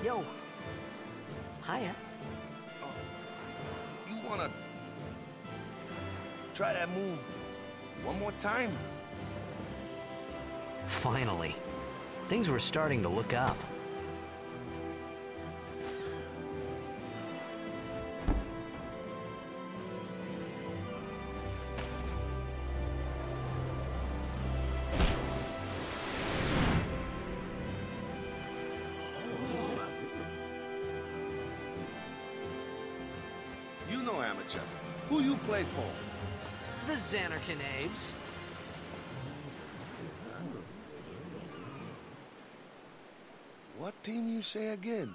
Yo. Hiya. You wanna try that move one more time? Finally. Things were starting to look up. You know amateur. Who you play for? The Zanarkand. What team you say again?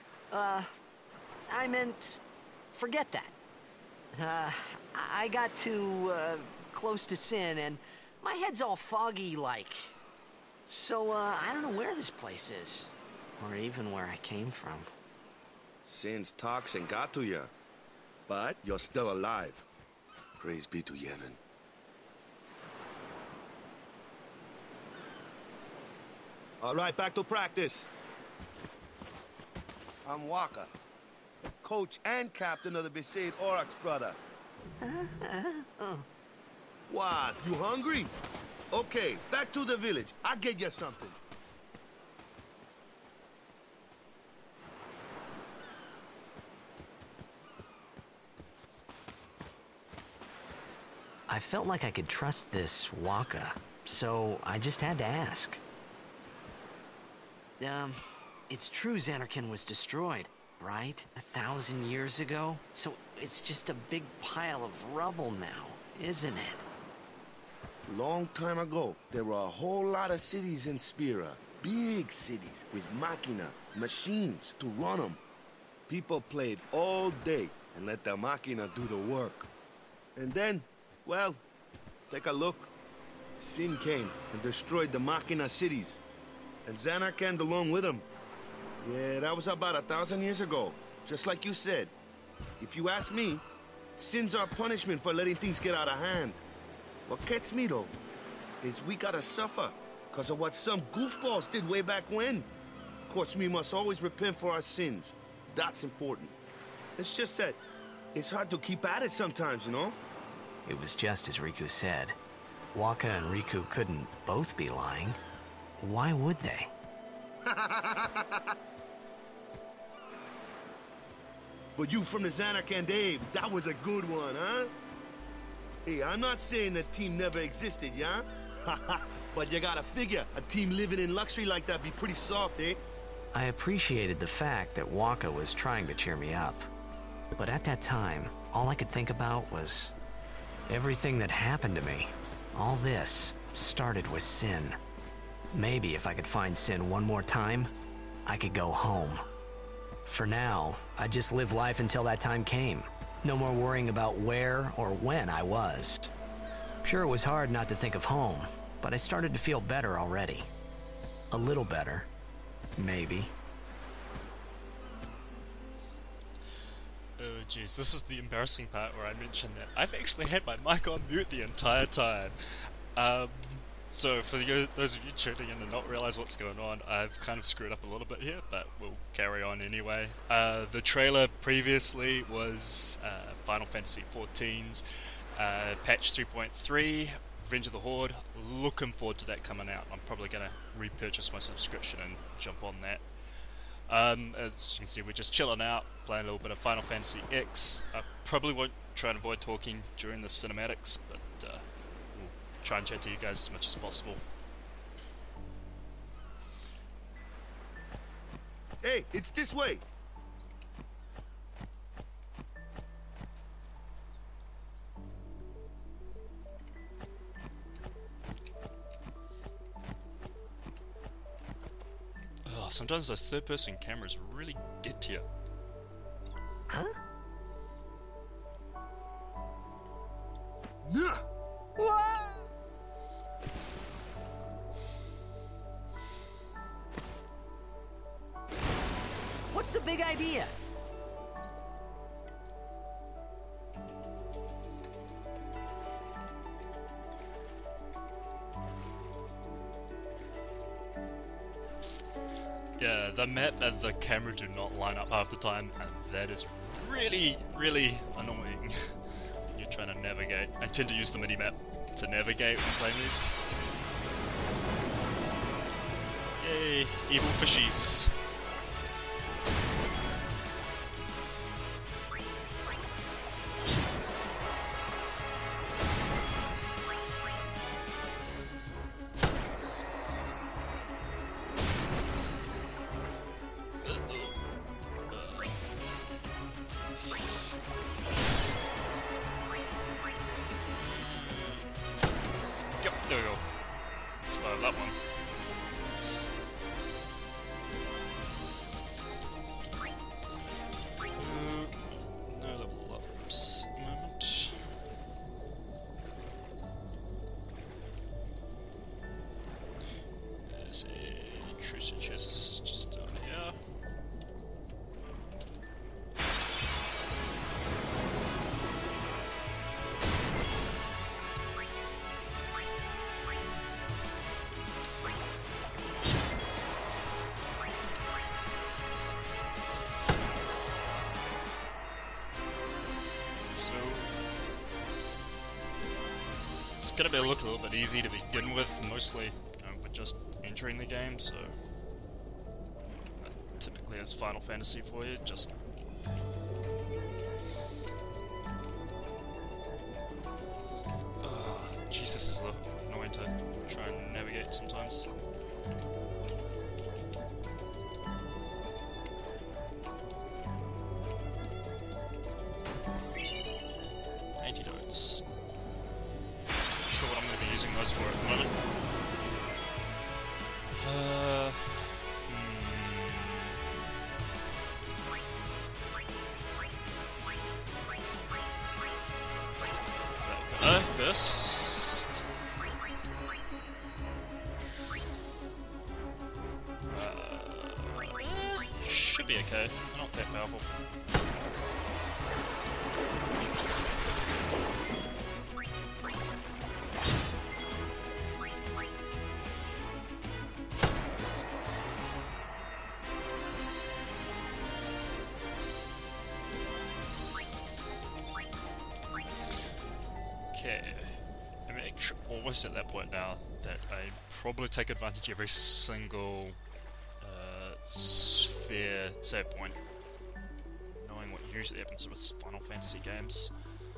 I meant, forget that. I got too, close to Sin, and my head's all foggy-like. So, I don't know where this place is, or even where I came from. Sin's toxin got to you, but you're still alive. Praise be to Yevon. All right, back to practice. I'm Wakka, coach and captain of the Besaid Aurochs, brother. What, you hungry? Okay, back to the village. I'll get you something. I felt like I could trust this Wakka, so I just had to ask. It's true Zanarkand was destroyed, right? 1,000 years ago? So it's just a big pile of rubble now, isn't it? Long time ago, there were a whole lot of cities in Spira. Big cities with machina, machines to run them. People played all day and let the machina do the work. And then, well, take a look. Sin came and destroyed the machina cities. And Zanarkand along with him. Yeah, that was about 1,000 years ago. Just like you said. If you ask me, Sin's our punishment for letting things get out of hand. What gets me, though, is we gotta suffer because of what some goofballs did way back when. Of course, we must always repent for our sins. That's important. It's just that it's hard to keep at it sometimes, you know? It was just as Riku said. Wakka and Riku couldn't both be lying. Why would they? But you from the Zanarkand Apes, that was a good one, huh? Hey, I'm not saying that team never existed, yeah? But you gotta figure, a team living in luxury like that be pretty soft, eh? I appreciated the fact that Wakka was trying to cheer me up. But at that time, all I could think about was everything that happened to me. All this started with Sin. Maybe if I could find Sin one more time, I could go home. For now, I just live life until that time came. No more worrying about where or when I was. Sure, it was hard not to think of home, but I started to feel better already. A little better, maybe. Oh jeez, this is the embarrassing part where I mentioned that I've actually had my mic on mute the entire time. So for those of you tuning in and not realize what's going on, I've kind of screwed up a little bit here, but we'll carry on anyway. The trailer previously was Final Fantasy XIV's patch 3.3, Revenge of the Horde. Looking forward to that coming out. I'm probably going to repurchase my subscription and jump on that. As you can see, we're just chilling out, playing a little bit of Final Fantasy X. I probably won't try and avoid talking during the cinematics, but we'll try and chat to you guys as much as possible. Hey, it's this way! Oh, sometimes those third-person cameras really get to you. Huh? Nah! Whoa! What's the big idea? Yeah, the map and the camera do not line up half the time, and that is really, really annoying when you're trying to navigate. I tend to use the mini-map to navigate when playing these. Yay, evil fishies. There we go. Survive that one. No level ups at the moment. There's a treasure chest just down here. So it's gonna be look a little bit easy to begin with, mostly we're just entering the game, so typically it's Final Fantasy for you, just jeez, this is annoying to try and navigate sometimes. Antidotes. Not sure what I'm going to be using those for at the moment. First. Should be okay. They're not that powerful. Okay, I'm almost at that point now that I probably take advantage of every single sphere save point, knowing what usually happens with Final Fantasy games.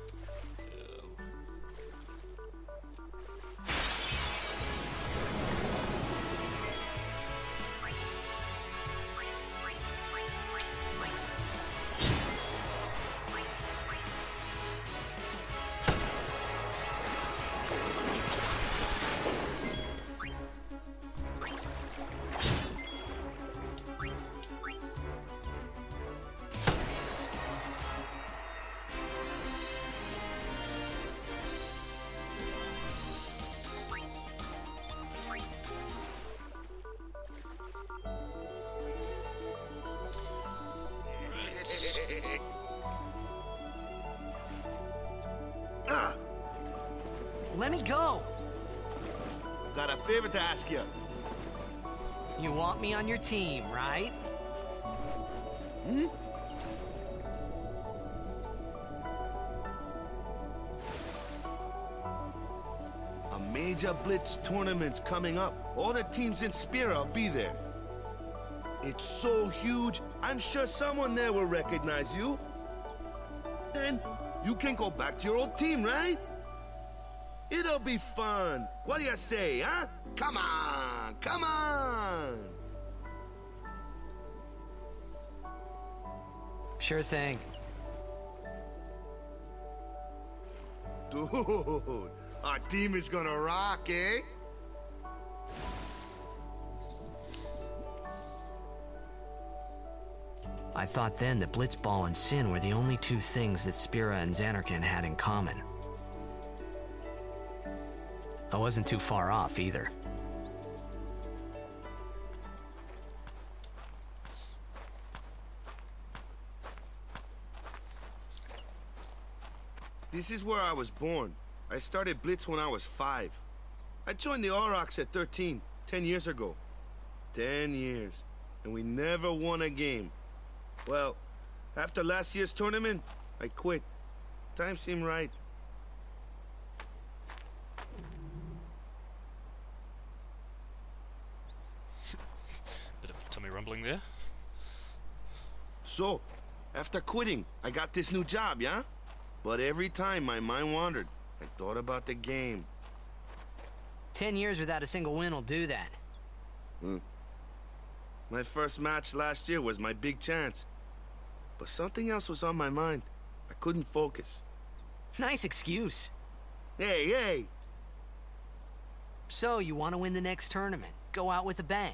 Let me go! Got a favor to ask you. You want me on your team, right? Hmm? A major Blitz tournament's coming up. All the teams in Spira will be there. It's so huge, I'm sure someone there will recognize you. Then you can go back to your old team, right? It'll be fun. What do you say, huh? Come on, come on! Sure thing. Dude, our team is gonna rock, eh? I thought then that Blitzball and Sin were the only two things that Spira and Zanarkand had in common. I wasn't too far off either. This is where I was born. I started Blitz when I was 5. I joined the Aurochs at 13, 10 years ago. 10 years. and we never won a game. Well, after last year's tournament, I quit. Time seemed right. Bit of tummy rumbling there. So, after quitting, I got this new job, yeah? But every time my mind wandered, I thought about the game. 10 years without a single win will do that. My first match last year was my big chance. But something else was on my mind. I couldn't focus. Nice excuse. Hey, hey! So, you want to win the next tournament. Go out with a bang.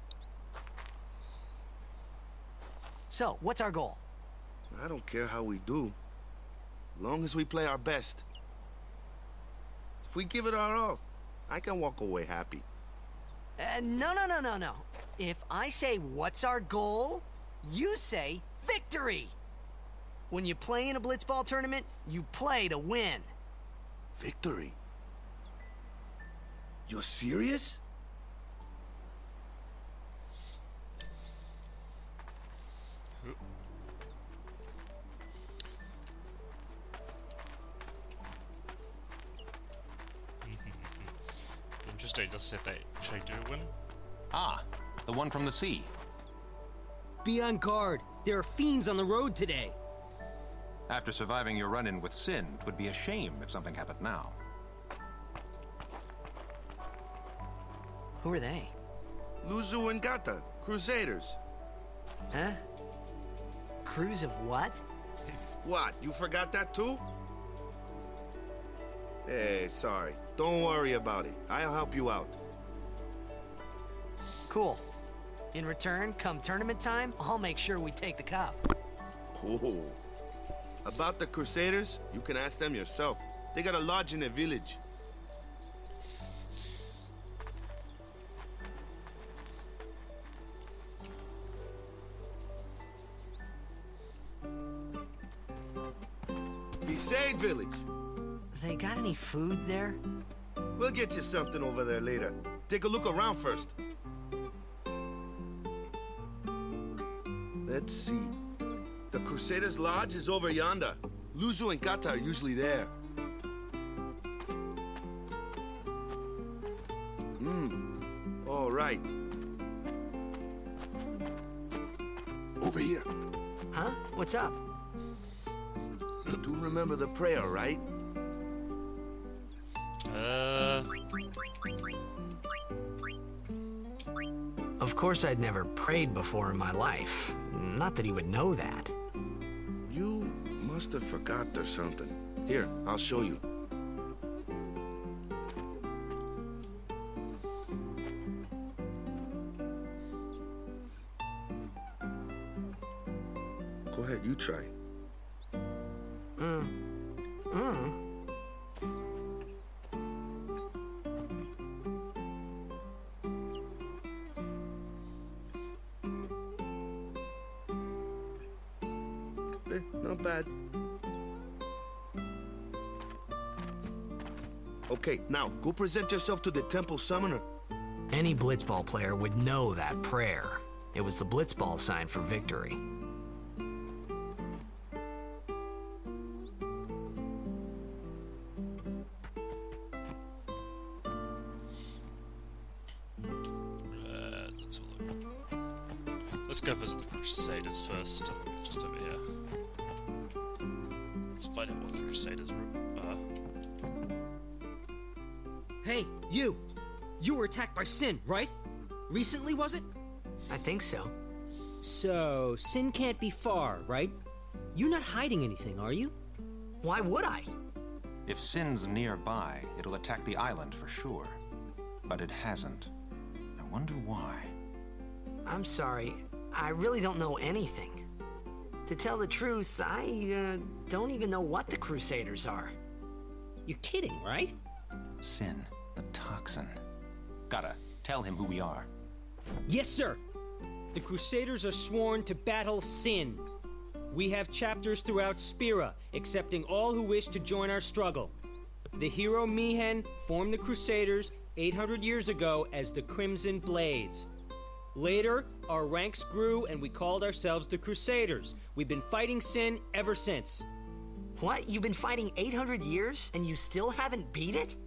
So, what's our goal? I don't care how we do. Long as we play our best. If we give it our all, I can walk away happy. No. If I say, what's our goal? You say, victory! When you play in a blitzball tournament, you play to win. Victory? You're serious? Interesting, just said they actually do win. Ah, the one from the sea. Be on guard. There are fiends on the road today. After surviving your run-in with Sin, it would be a shame if something happened now. Who are they? Luzu and Gata, Crusaders. Huh? Crews of what? What, you forgot that too? Hey, sorry. Don't worry about it. I'll help you out. Cool. In return, come tournament time, I'll make sure we take the cup. Cool. About the Crusaders, you can ask them yourself. They got a lodge in a village. Besaid Village. They got any food there? We'll get you something over there later. Take a look around first. Let's see. The Crusaders' Lodge is over yonder. Luzu and Kata are usually there. All right. Over here. Huh? What's up? You do remember the prayer, right? Of course I'd never prayed before in my life. Not that he would know that. You must have forgot or something. Here, I'll show you. Go ahead, you try. Not bad. Okay, now, go present yourself to the temple summoner. Any blitzball player would know that prayer. It was the blitzball sign for victory. Let's have a look. Let's go visit the Crusaders first. Just over here. Let's find out what the Crusaders are. Hey, you! You were attacked by Sin, right? Recently, was it? I think so. So, Sin can't be far, right? You're not hiding anything, are you? Why would I? If Sin's nearby, it'll attack the island for sure. But it hasn't. I wonder why. I'm sorry. I really don't know anything. To tell the truth, I don't even know what the Crusaders are. You're kidding, right? Sin, the toxin. Gotta tell him who we are. Yes, sir! The Crusaders are sworn to battle Sin. We have chapters throughout Spira, accepting all who wish to join our struggle. The hero Mihen formed the Crusaders 800 years ago as the Crimson Blades. Later, our ranks grew and we called ourselves the Crusaders. We've been fighting Sin ever since. What? You've been fighting 800 years and you still haven't beat it?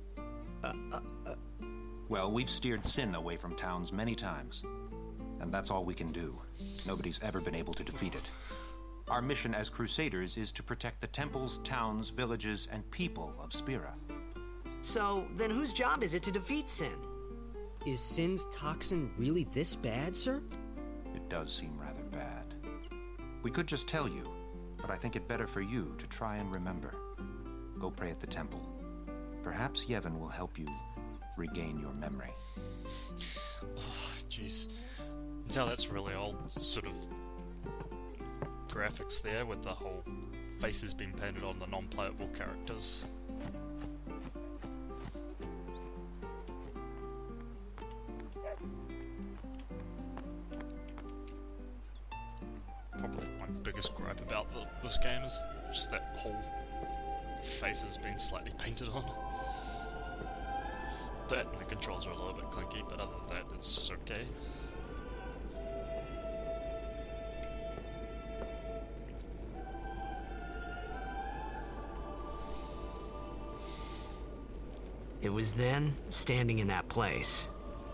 Well, we've steered Sin away from towns many times. And that's all we can do. Nobody's ever been able to defeat it. Our mission as Crusaders is to protect the temples, towns, villages, and people of Spira. So, then whose job is it to defeat Sin? Is Sin's toxin really this bad, sir? It does seem rather bad. We could just tell you, but I think it better for you to try and remember. Go pray at the temple. Perhaps Yevon will help you regain your memory. Oh, jeez. Tell that's really old sort of graphics there with the whole faces being painted on the non-playable characters. Probably my biggest gripe about this game is just that whole faces being slightly painted on. That and the controls are a little bit clunky, but other than that, it's okay. It was then, standing in that place,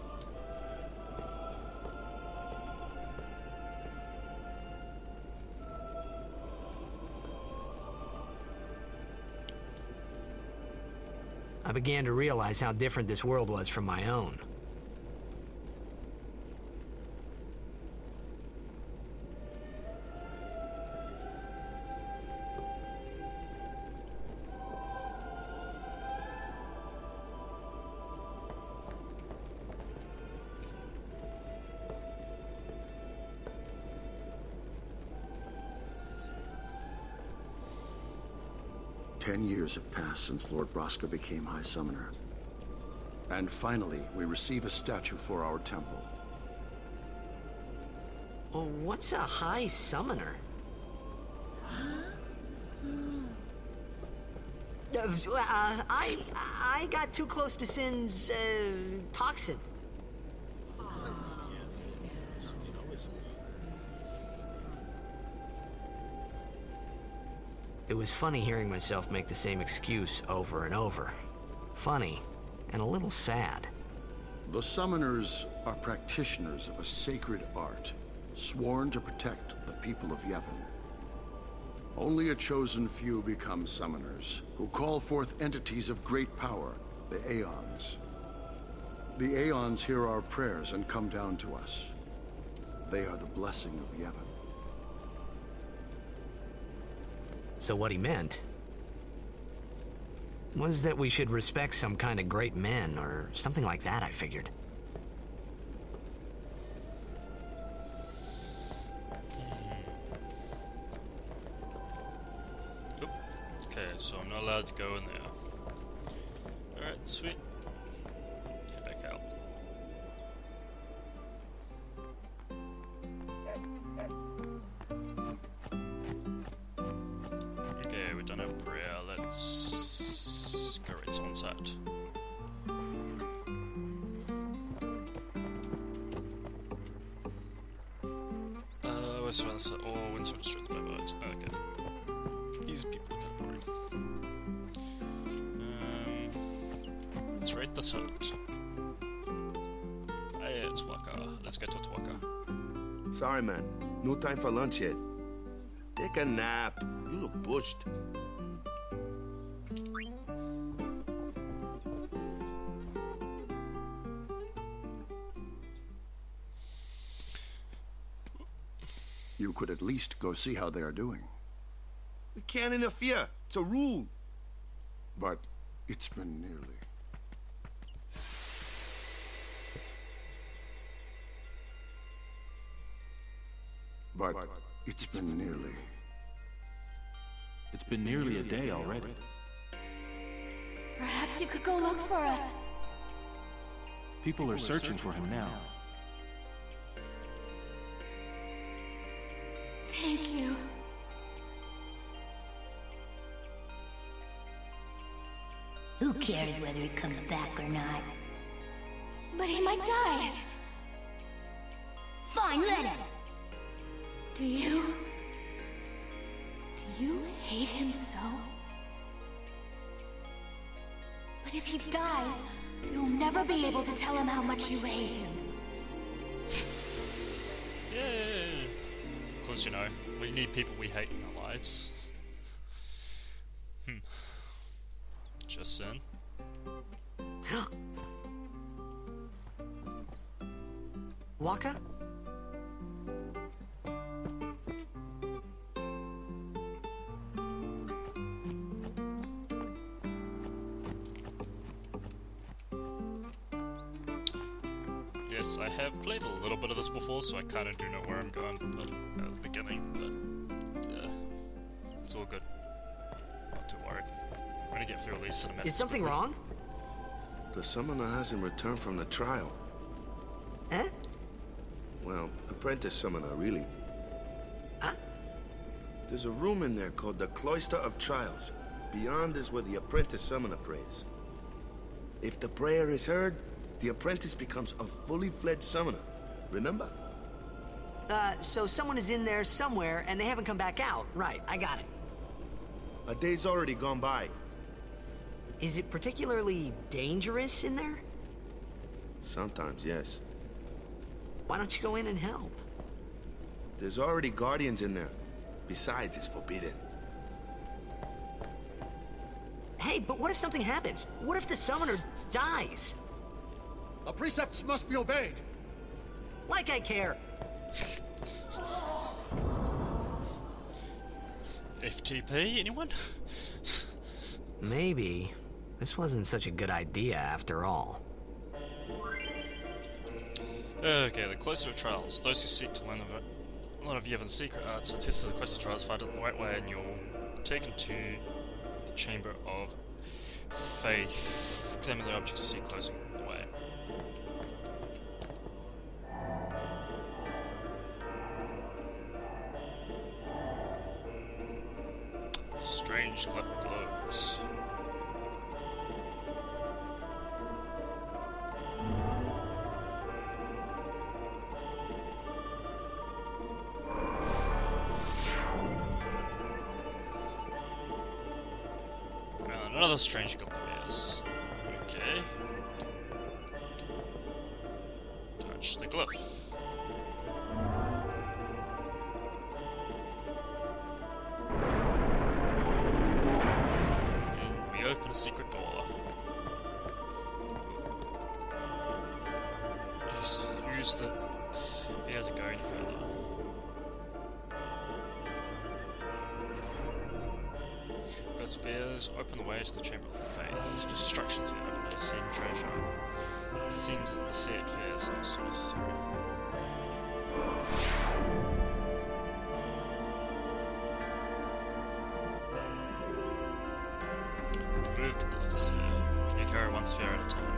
I began to realize how different this world was from my own. Ten years have passed since Lord Braska became High Summoner. And finally, we receive a statue for our temple. Well, what's a High Summoner? I got too close to Sin's, toxin. It was funny hearing myself make the same excuse over and over. Funny, and a little sad. The Summoners are practitioners of a sacred art, sworn to protect the people of Yevon. Only a chosen few become Summoners, who call forth entities of great power, the Aeons. The Aeons hear our prayers and come down to us. They are the blessing of Yevon. So what he meant was that we should respect some kind of great men, or something like that, I figured. Oop. Okay, so I'm not allowed to go in there. Alright, sweet. Get back out. Okay, we've done our prayer. Let's go raid someone's hut. West or Windsor District by boat. Okay. These people are kind of boring. Let's raid this hut. Hey, it's Waka. Let's get to Waka. Sorry, man. No time for lunch yet. Take a nap. You look bushed. You could at least go see how they are doing. We can't interfere. It's a rule. But it's been nearly. But it's been nearly. It's been nearly a day already. Perhaps you could go look for us. People are searching for him now. Thank you. Who cares whether he comes back or not? But he might die. Fine, let him. Do you hate him so? But if he dies, you'll never be able to tell him how much you hate him. Yay! Because, you know, we need people we hate in our lives. Just saying. Wakka? Yes, I have played a little bit of this before, so I kind of do know where I'm going at the beginning, but yeah, it's all good. Not too worried. I'm gonna get through at least cinematics. Is something wrong? The summoner hasn't returned from the trial. Eh? Well, apprentice summoner, really. Huh? There's a room in there called the Cloister of Trials. Beyond is where the apprentice summoner prays. If the prayer is heard, the apprentice becomes a fully fledged summoner. Remember? So someone is in there somewhere and they haven't come back out. Right, I got it. A day's already gone by. Is it particularly dangerous in there? Sometimes, yes. Why don't you go in and help? There's already guardians in there. Besides, it's forbidden. Hey, but what if something happens? What if the summoner dies? The precepts must be obeyed. Like I care. FTP, anyone? Maybe this wasn't such a good idea after all. Okay, the Cloister of Trials. Those who seek to learn a lot of Yevon's secret arts are tested the Cloister of Trials, find it the right way, and you're taken to the Chamber of Faith. Examine the objects you see closing the way. Strange glyph glows. Another strange glyph appears. Okay. Touch the glyph. And we open a secret door. Just use the sphere to go any further. The spheres open the way to the Chamber of Faith. Distractions in open to seeing treasure. It seems that the seared fears are also necessary. Remove the glyph sphere. Can you carry one sphere at a time?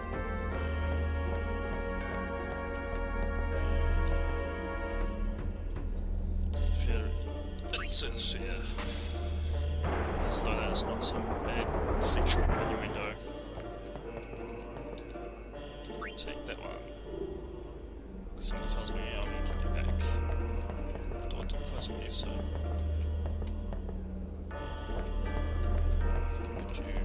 Sphere. Insert sphere. As though that is not some bad sexual innuendo. Take that one. Someone tells me I'll need to get back. The door didn't close on me, so. Could you.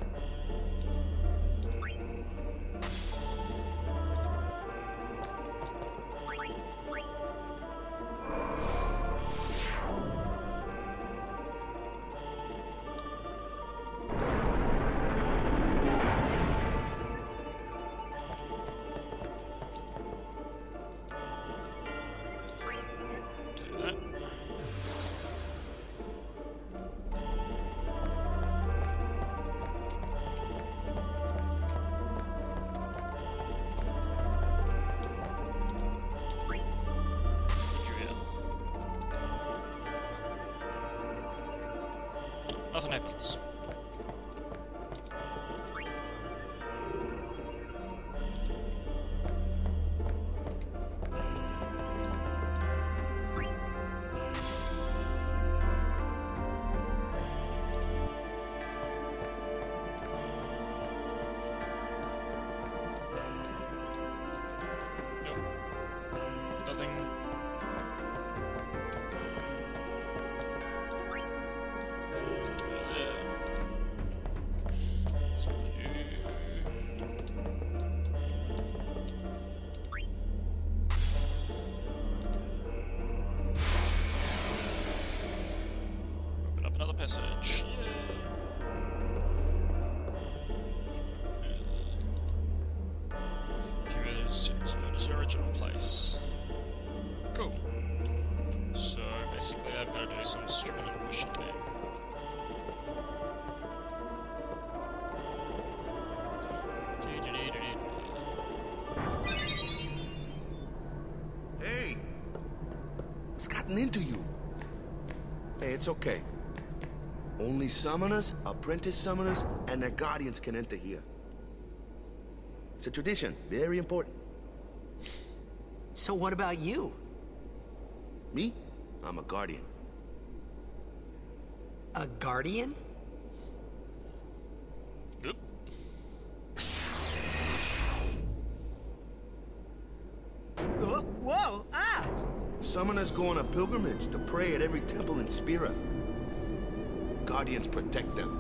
Nothing happens. Nope. Nothing passage. Yay! It's your original place. Cool. So basically I've got to do some stupid little mission there. Hey! It's gotten into you. Hey, it's okay. Only summoners, apprentice summoners, and their guardians can enter here. It's a tradition, very important. So what about you? Me? I'm a guardian. A guardian? Yep. Whoa! Ah! Summoners go on a pilgrimage to pray at every temple in Spira. Guardians protect them.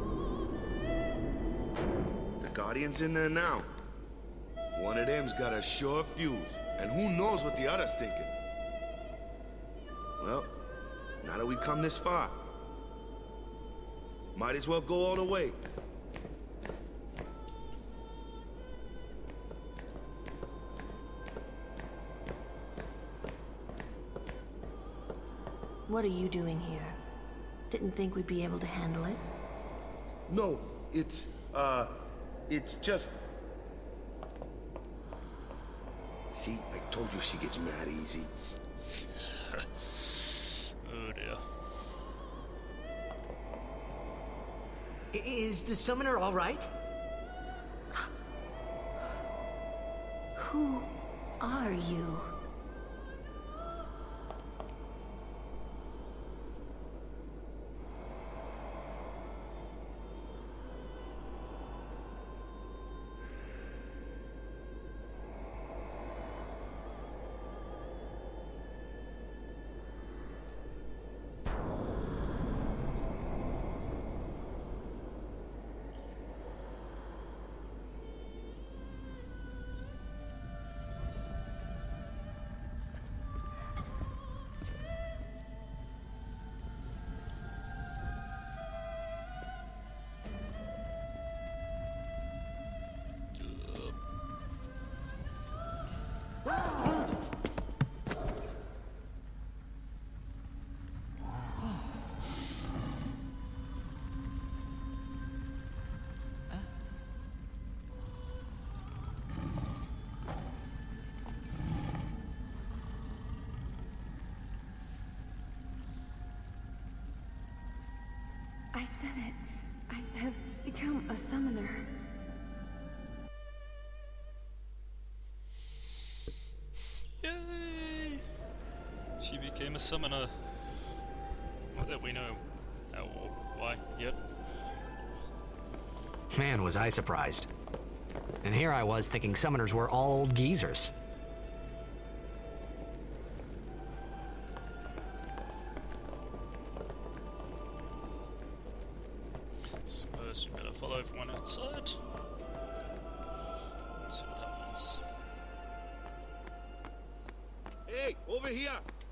The Guardian's in there now. One of them's got a sure fuse, and who knows what the other's thinking. Well, now that we've come this far, might as well go all the way. What are you doing here? Didn't think we'd be able to handle it. No, it's just... See, I told you she gets mad easy. Oh dear. Is the summoner all right? Who are you? I've done it. I have become a summoner. Yay! She became a summoner. Not that we know how or why yet. Man, was I surprised. And here I was thinking summoners were all old geezers. Suppose we better follow everyone outside. Let's see what happens. Hey, over here!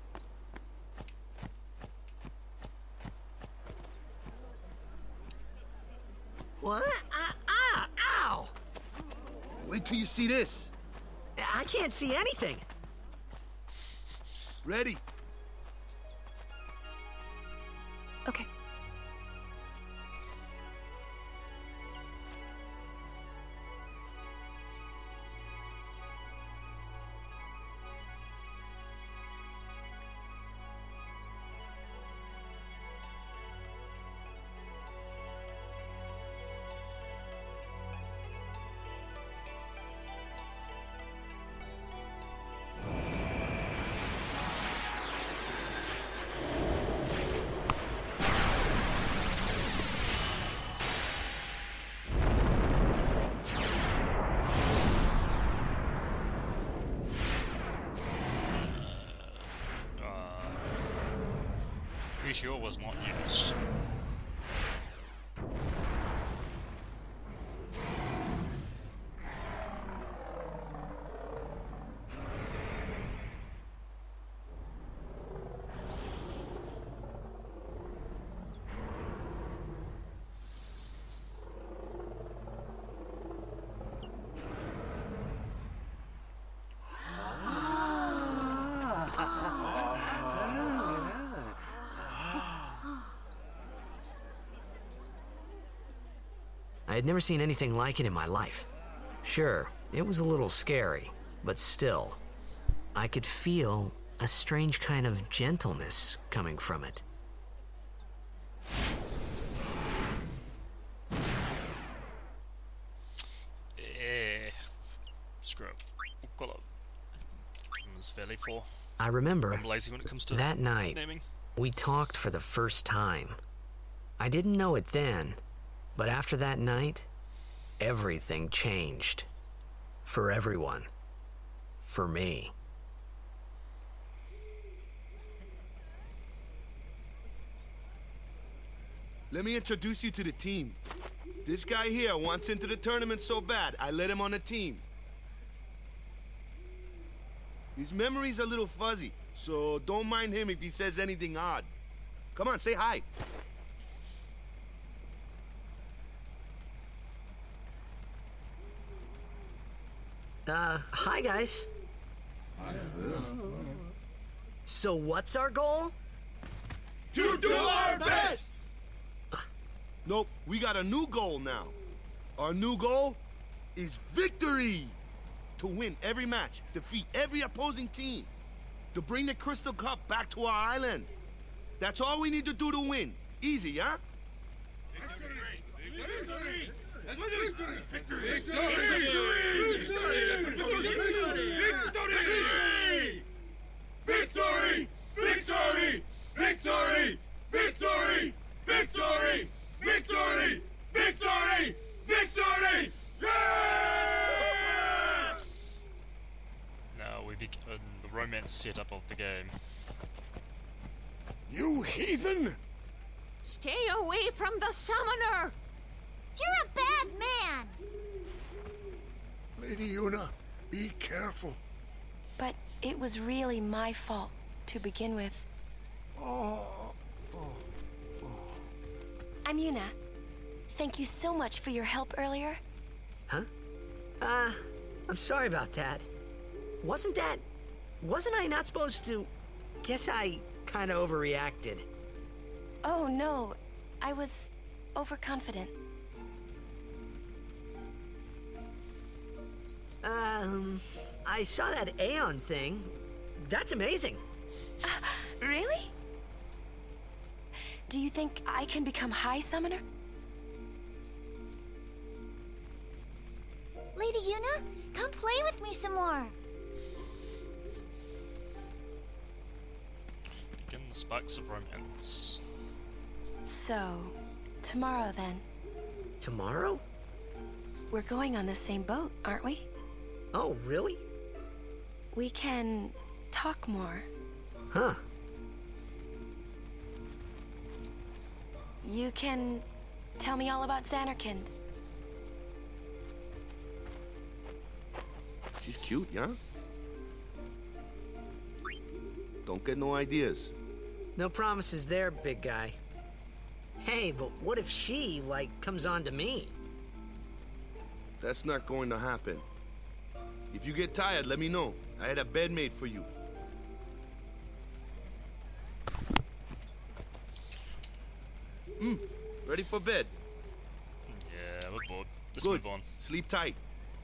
What? Ow! Wait till you see this. I can't see anything. Ready? Okay. Pretty sure was not used. I had never seen anything like it in my life. Sure, it was a little scary, but still, I could feel a strange kind of gentleness coming from it. Screw it. Got it. Was fairly for. I remember I'm lazy when it comes to that night, naming. we talked for the first time. I didn't know it then, but after that night, everything changed. For everyone. For me. Let me introduce you to the team. This guy here wants into the tournament so bad, I let him on the team. His memory's a little fuzzy, so don't mind him if he says anything odd. Come on, say hi. Hi guys. So what's our goal? To do our best! Nope, we got a new goal now. Our new goal is victory! To win every match, defeat every opposing team, to bring the Crystal Cup back to our island. That's all we need to do to win. Easy, huh? Victory! Victory! Victory! Victory! Victory! Victory! Victory! Victory! Victory! Victory! Victory! Victory! Yeah! Now we begin the romance setup of the game. You heathen! Stay away from the summoner! You're a bad man! Lady Yuna, be careful. But it was really my fault to begin with. I'm Yuna. Thank you so much for your help earlier. Huh? I'm sorry about that. Wasn't I not supposed to? Guess I kinda overreacted. Oh no, I was overconfident. I saw that Aeon thing. That's amazing. Really? Do you think I can become High Summoner? Lady Yuna, come play with me some more. Begin the sparks of romance. So, tomorrow then. Tomorrow? We're going on the same boat, aren't we? Oh, really? We can talk more. Huh. You can tell me all about Zanarkand. She's cute, yeah? Don't get no ideas. No promises there, big guy. Hey, but what if she, comes on to me? That's not going to happen. If you get tired, let me know. I had a bed made for you. Ready for bed? Yeah, we're bored. Let's Good. move on. Sleep tight.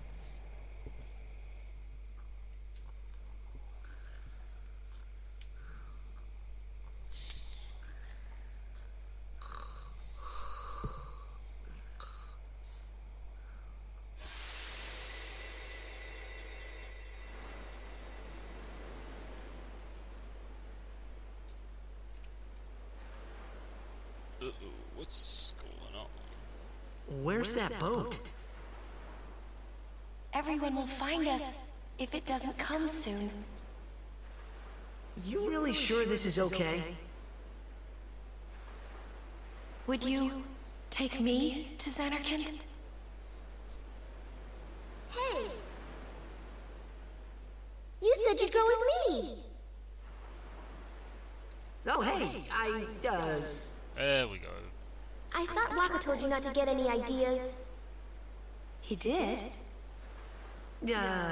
What's going on? Where's that boat? Everyone will find us if it doesn't come soon. You really sure this is okay? Would you take me to Zanarkand? Hey! You said you'd go with me! Oh, hey, There we go. I thought Wakka told you not to get any ideas. He did? Yeah,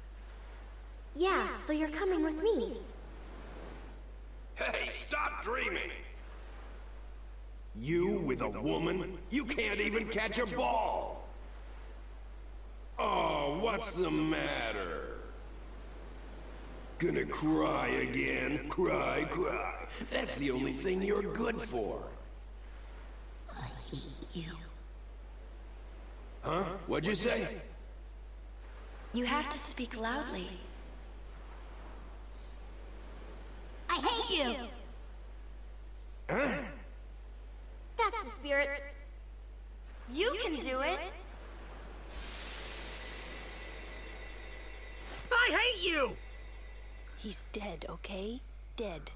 so you're coming with me. Hey, stop dreaming! You with a woman? You can't even catch a ball! Oh, what's the matter? Gonna cry again? Cry, cry. That's the only thing you're good for. I hate you. Huh? What'd you say? You have to speak loudly. I hate you! Huh? That's the spirit. You can do it. I hate you! He's dead, okay? Dead.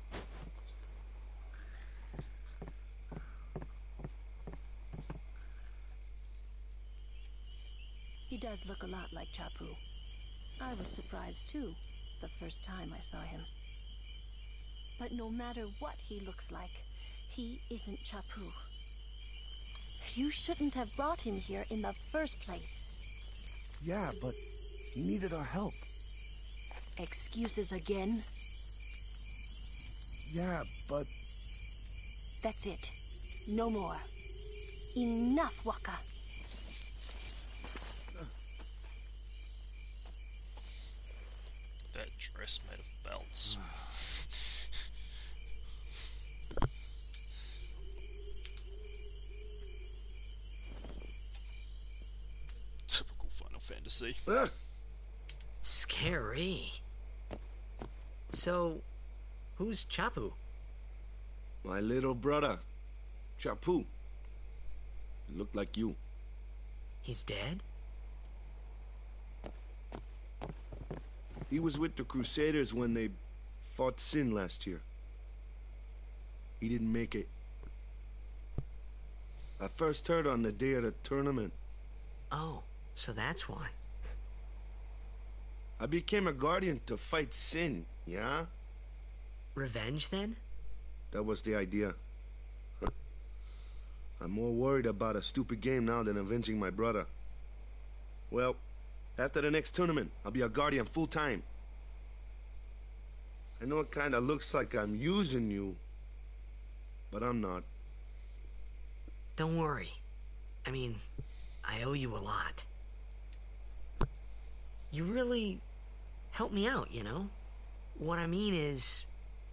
He does look a lot like Chapu. I was surprised too, the first time I saw him. But no matter what he looks like, he isn't Chapu. You shouldn't have brought him here in the first place. Yeah, but he needed our help. Excuses again? Yeah, but... That's it. No more. Enough, Wakka. That dress made of belts. Typical Final Fantasy. Scary. So, who's Chapu? My little brother, Chapu. He looked like you. He's dead? He was with the Crusaders when they fought Sin last year. He didn't make it. I first heard on the day of the tournament. Oh, so that's why. I became a guardian to fight Sin, yeah? Revenge, then? That was the idea. I'm more worried about a stupid game now than avenging my brother. Well, after the next tournament, I'll be a guardian full-time. I know it kinda looks like I'm using you, but I'm not. Don't worry. I mean, I owe you a lot. You really helped me out, you know? What I mean is...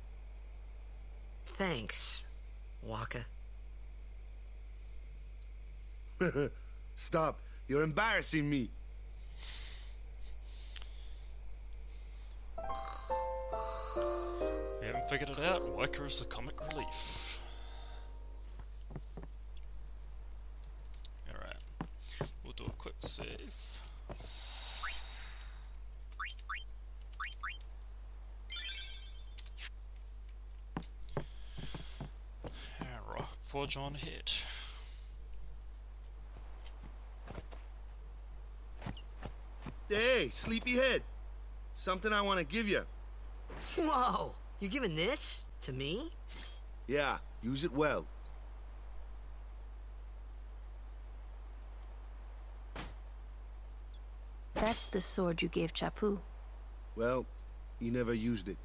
Thanks, Wakka. Stop. You're embarrassing me. We haven't figured it out. Wakka is the comic relief. Alright. We'll do a quick save. Alright, forge on ahead. Hey, sleepyhead. Something I want to give you. Whoa! You're giving this to me? Yeah, use it well. That's the sword you gave Chapu. Well, he never used it.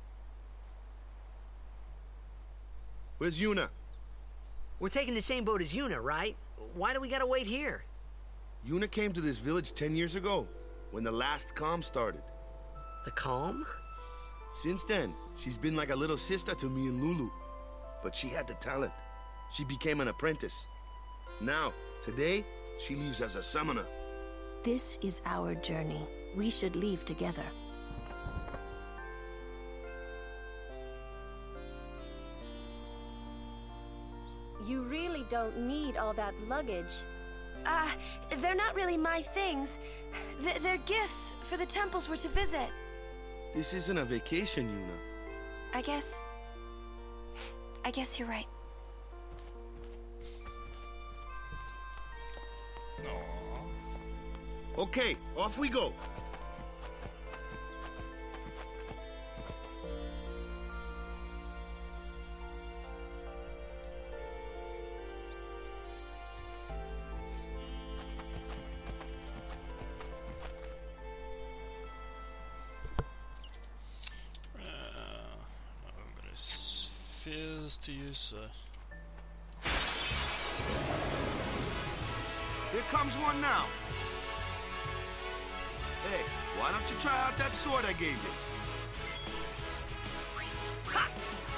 Where's Yuna? We're taking the same boat as Yuna, right? Why do we gotta wait here? Yuna came to this village 10 years ago, when the last calm started. The calm? Since then, she's been like a little sister to me and Lulu. But she had the talent. She became an apprentice. Now, today, she leaves as a summoner. This is our journey. We should leave together. You really don't need all that luggage. They're not really my things. They're gifts for the temples we're to visit. This isn't a vacation, Yuna. I guess you're right. Aww. Okay, off we go. I'm gonna fizz to you, so. Here comes one now. Hey, why don't you try out that sword I gave you? Ha!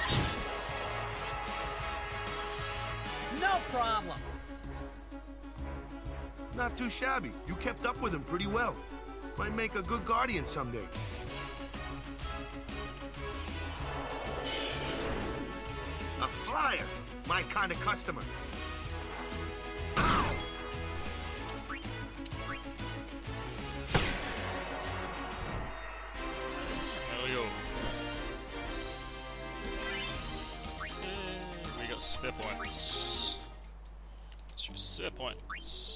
No problem. Not too shabby. You kept up with him pretty well. Might make a good guardian someday. A flyer! My kind of customer. Ow! There we go. We got sphere points. Let's use sphere points.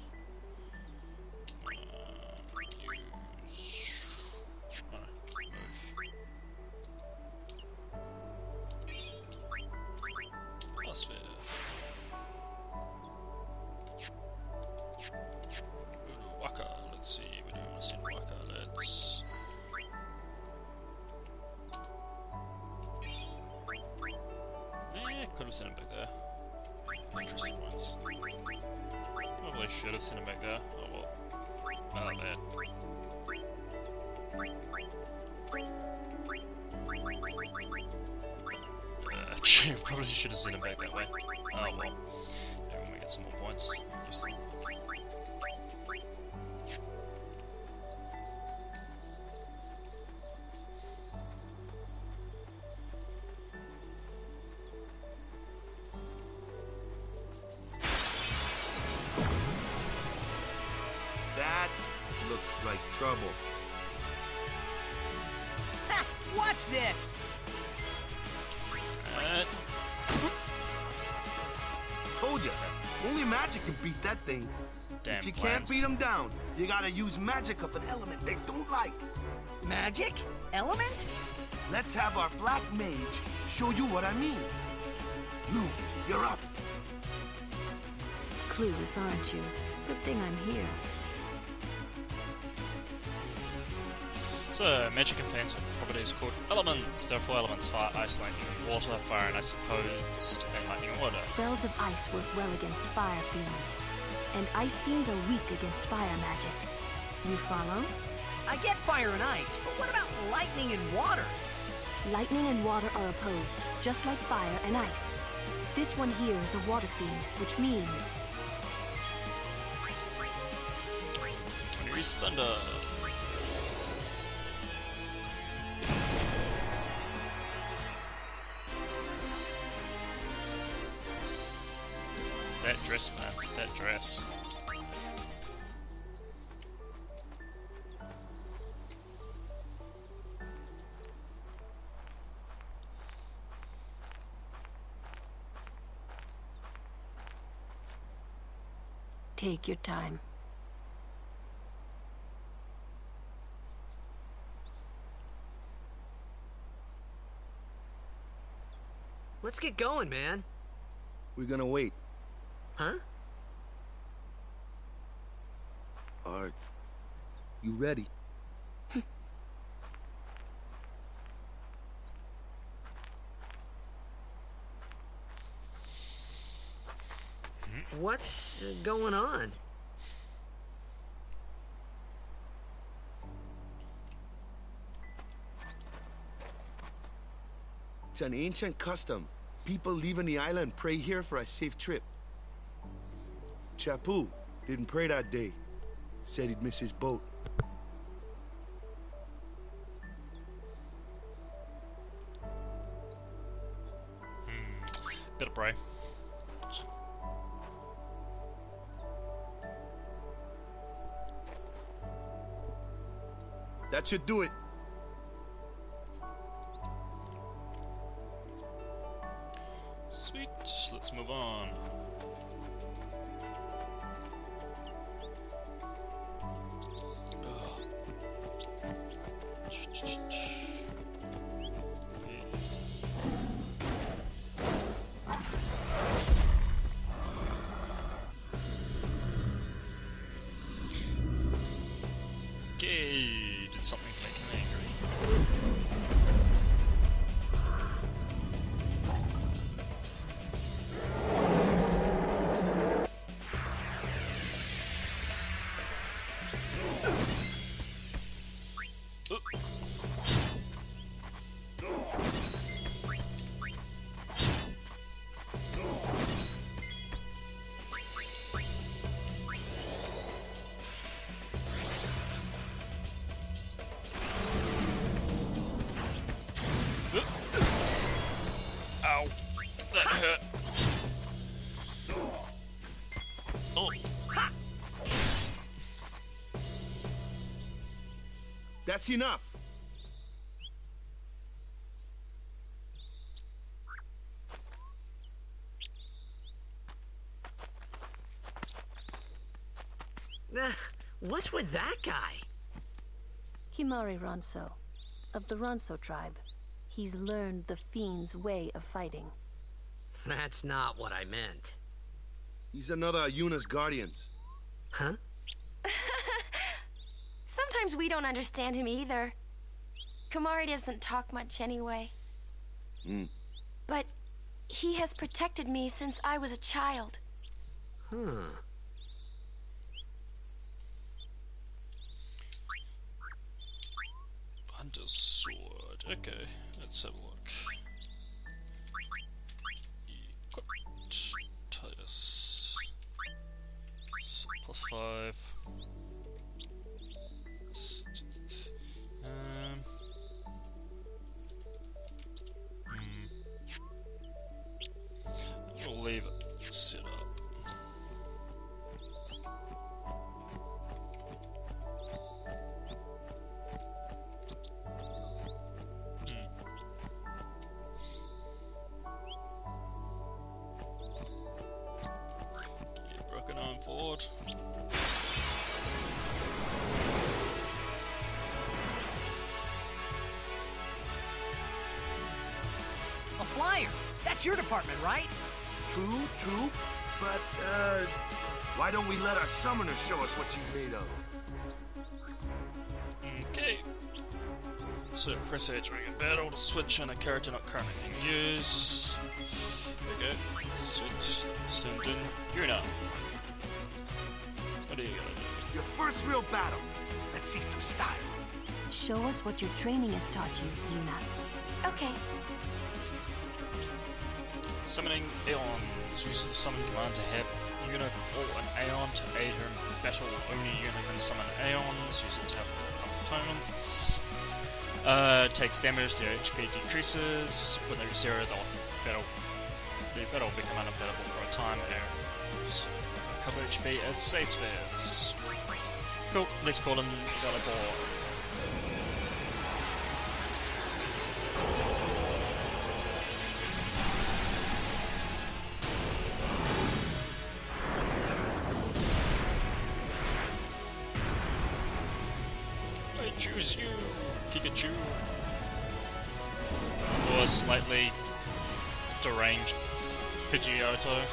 Could have sent him back there. Interesting ones. Probably should have sent him back there. Oh well. Not that bad. Probably should have sent him back that way. Oh well. Maybe when we get some more points. Use them. Looks like trouble. Ha! Watch this! Told ya, only magic can beat that thing. Damn if you plans. can't beat them down, you gotta use magic of an element they don't like. Magic? Element? Let's have our black mage show you what I mean. Lou, you're up. Clueless, aren't you? Good thing I'm here. So, magic contains properties called elements. There are 4 elements: fire, ice, lightning, and water. Fire and ice opposed, and lightning and water. Spells of ice work well against fire fiends, and ice fiends are weak against fire magic. You follow? I get fire and ice, but what about lightning and water? Lightning and water are opposed, just like fire and ice. This one here is a water fiend, which means... Use thunder. That dress, man. That dress. Take your time. Let's get going, man. We're gonna wait. Huh? Are you ready? What's going on? It's an ancient custom. People leaving the island pray here for a safe trip. Chappu didn't pray that day. Said he'd miss his boat. Better pray. That should do it. Sweet. Let's move on. Okay, did something to make him angry. Ow. That hurt. Oh. That's enough. What's with that guy? Kimari Ronso, of the Ronso tribe. He's learned the Fiend's way of fighting. That's not what I meant. He's another Yuna's guardians. Huh? Sometimes we don't understand him either. Kimari doesn't talk much anyway. But he has protected me since I was a child. Hunter's sword. Okay, let's have a look. Equipped. Titus. +5. We'll leave it set up. Get broken on forward. A flyer! That's your department, right? True. But, why don't we let our summoner show us what she's made of? Okay. So press A during a battle to switch on a character not currently being used. Okay. Switch. Send in Yuna. What are you gonna do? Your first real battle. Let's see some style. Show us what your training has taught you, Yuna. Okay. Summoning Aeons. Use the summon command to have Yuna call an Aeon to aid her in battle. Only Yuna can summon Aeons. Use it to help opponents. Takes damage, their HP decreases. When they reach 0, the battle will become unavailable for a time. Arrows recover HP at safe spheres. Cool, let's call in Valibor. Choose you, Pikachu. Or slightly deranged Pidgeotto.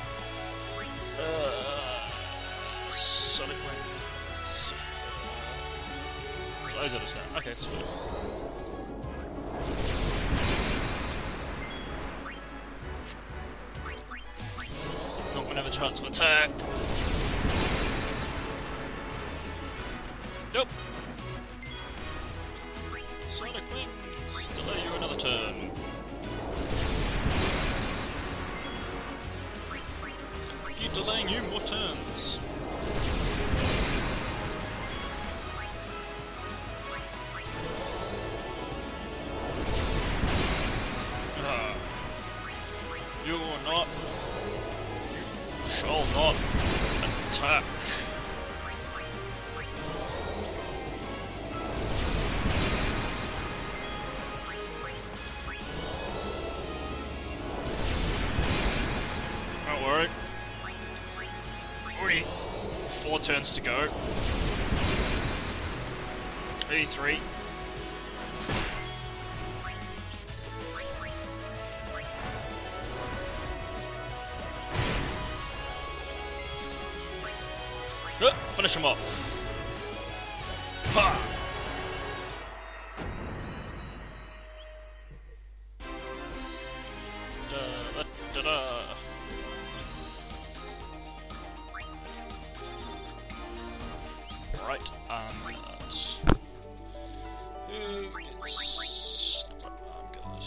Sonic Wings. Close it as that. Okay, sweet. Not gonna have a chance to attack. Nope. Sonic Wings, delay you another turn. Keep delaying you more turns. You will not. You shall not attack. Don't worry. Already 4 turns to go. 3. Finish him off. Ha! Da-da-da-da. Right, who gets the right arm guard?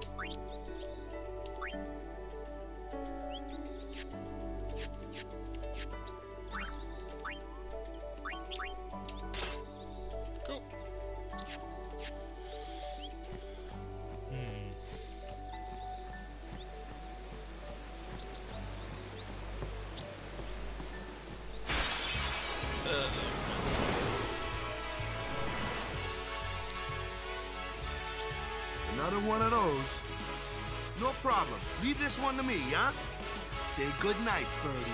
Cool. problem. Leave this one to me, huh? Say goodnight, birdie.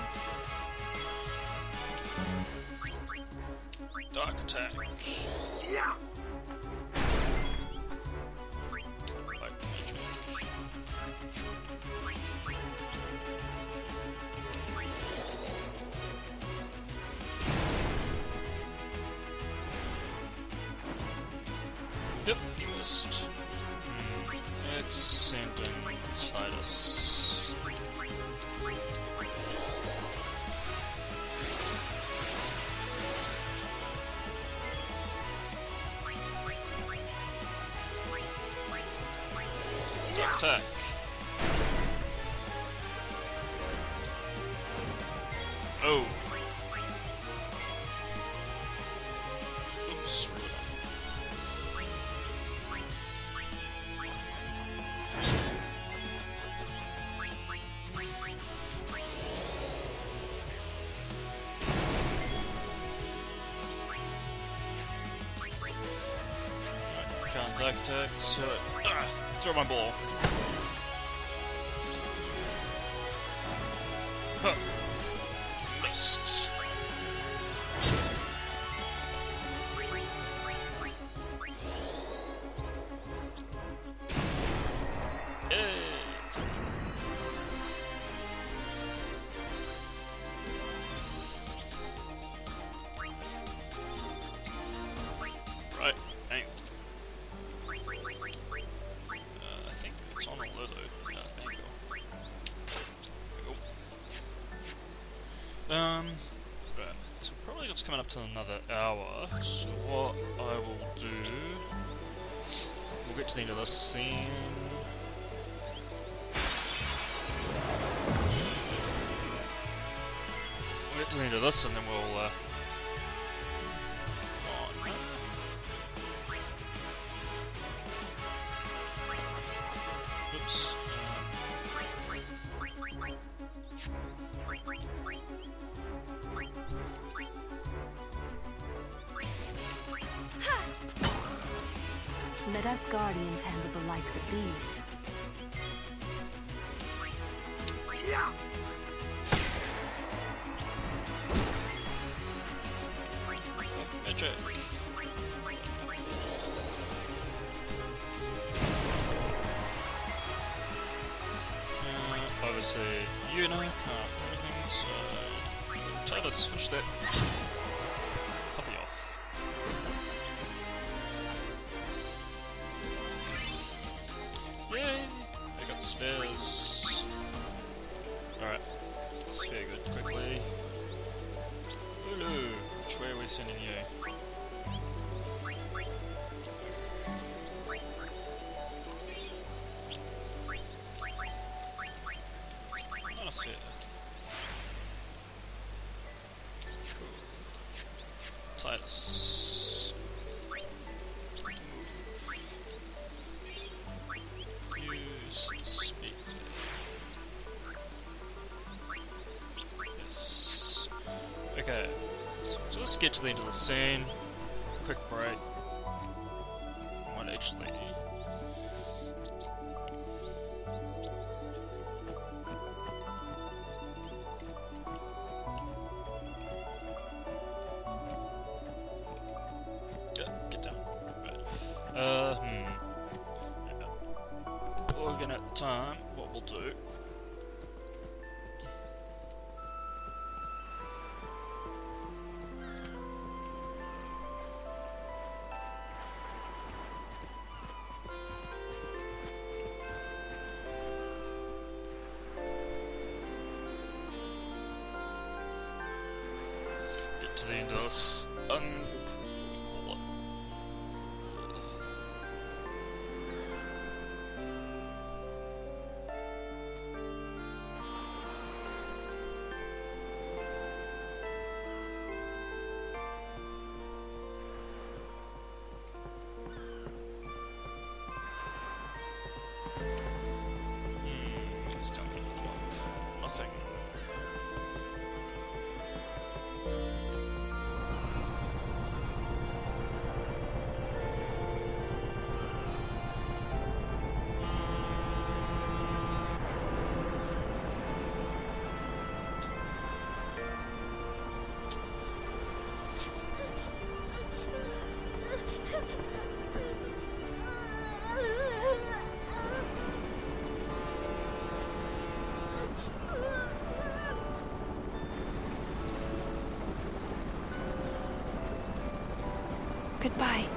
Dark attack. Yeah. Yep, you missed. It's sending Titus. Attack. Oh. Oops. Can't dark attack, so throw my ball. Huh. Missed. Right, hang on. I think it's on a Lulu. There you go. Right, so probably just coming up to another hour. So what I will do, we'll get to the end of this scene. We'll get to the end of this and then we'll oops. Let us Guardians handle the likes of these. Yeah. Magic. Obviously, you know, can't do anything, so let's finish that puppy off. Yay! I got spares. Alright, spare good quickly. Ulu, which way are we sending you? That's it. Cool. Titus. Use speed. Yes. Okay. So let's get to the end of the scene. Quick break. Might actually. Get down. Right. Looking at time, what we'll do. Get to the end of this, and we'll call it. It's down here. Nothing. goodbye.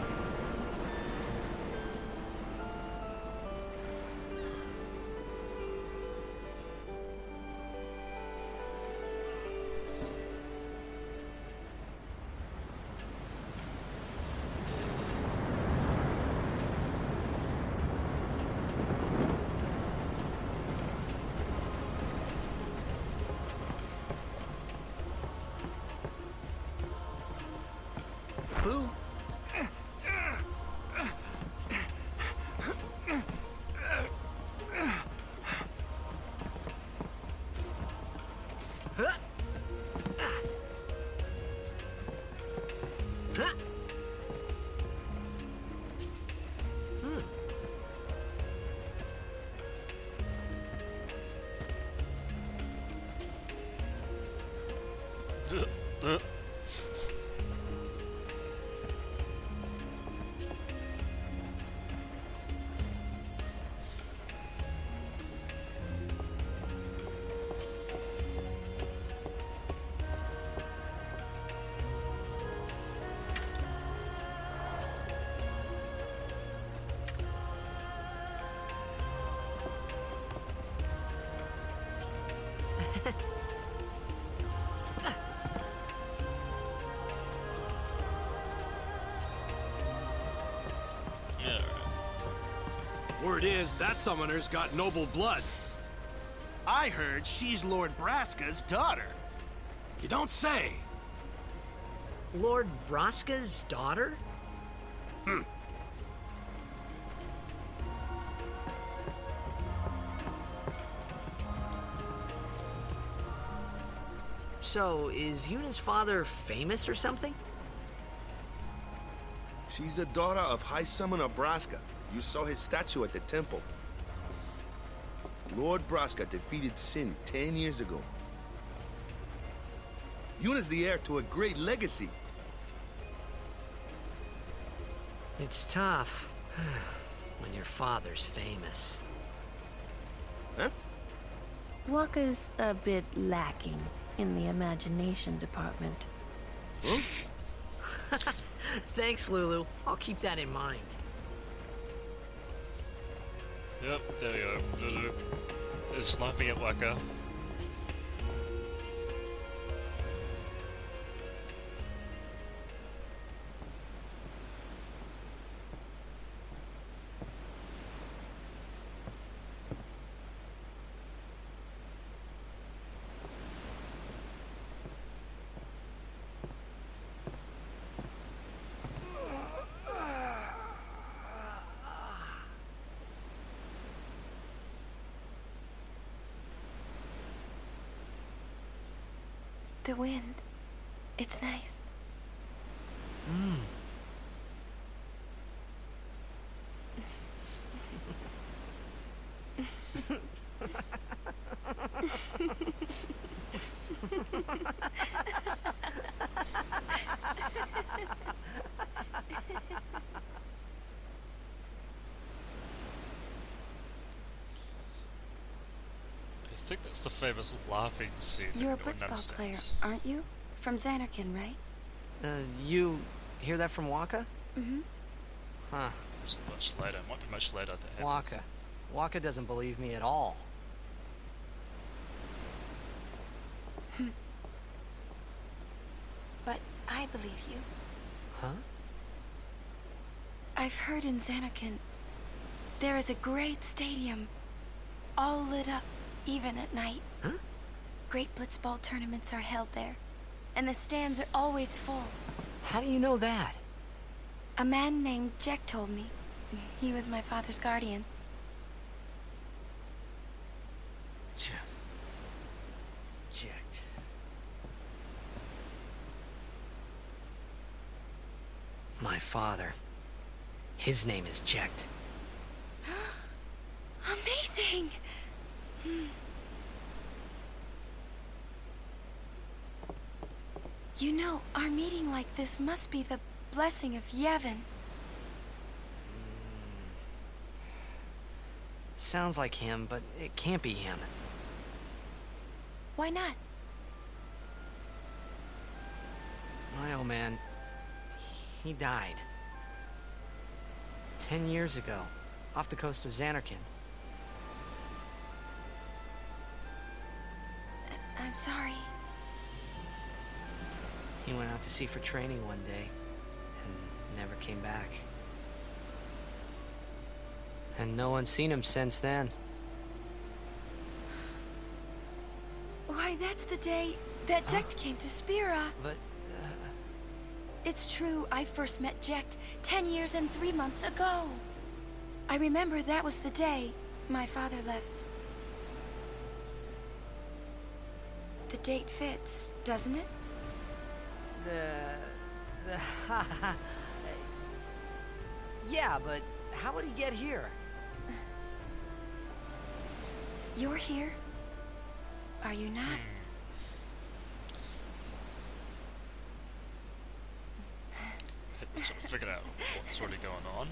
Boo. Word is, that summoner's got noble blood. I heard she's Lord Braska's daughter. You don't say. Lord Braska's daughter? So, is Yuna's father famous or something? She's the daughter of High Summoner Braska. You saw his statue at the temple. Lord Braska defeated Sin 10 years ago. Yuna's the heir to a great legacy. It's tough when your father's famous. Huh? Wakka's a bit lacking in the imagination department. Huh? Thanks, Lulu. I'll keep that in mind. Yep, there we go. Lulu is sniping at Wakka. The wind. It's nice. I think that's the famous laughing scene. You're a that no one blitzball player, understands. aren't you? From Xanarkand, right? You hear that from Wakka? Mm-hmm. Huh. It's much later. Might be much later. That happens. Wakka doesn't believe me at all. But I believe you. Huh? I've heard in Xanarkand there is a great stadium, all lit up, even at night. Huh? Great blitzball tournaments are held there, and the stands are always full. How do you know that? A man named Jecht told me. He was my father's guardian. Jecht. My father. His name is Jecht. Amazing! You know, our meeting like this must be the blessing of Yevon. Sounds like him, but it can't be him. Why not? My old man, he died. 10 years ago, off the coast of Zanarkand. I'm sorry. He went out to sea for training one day, and never came back. And no one's seen him since then. Why, that's the day that Jecht came to Spira. But, It's true, I first met Jecht 10 years and 3 months ago. I remember that was the day my father left. The date fits, doesn't it? Yeah, but how would he get here? You're here? Are you not? Sort of figured out what's really going on.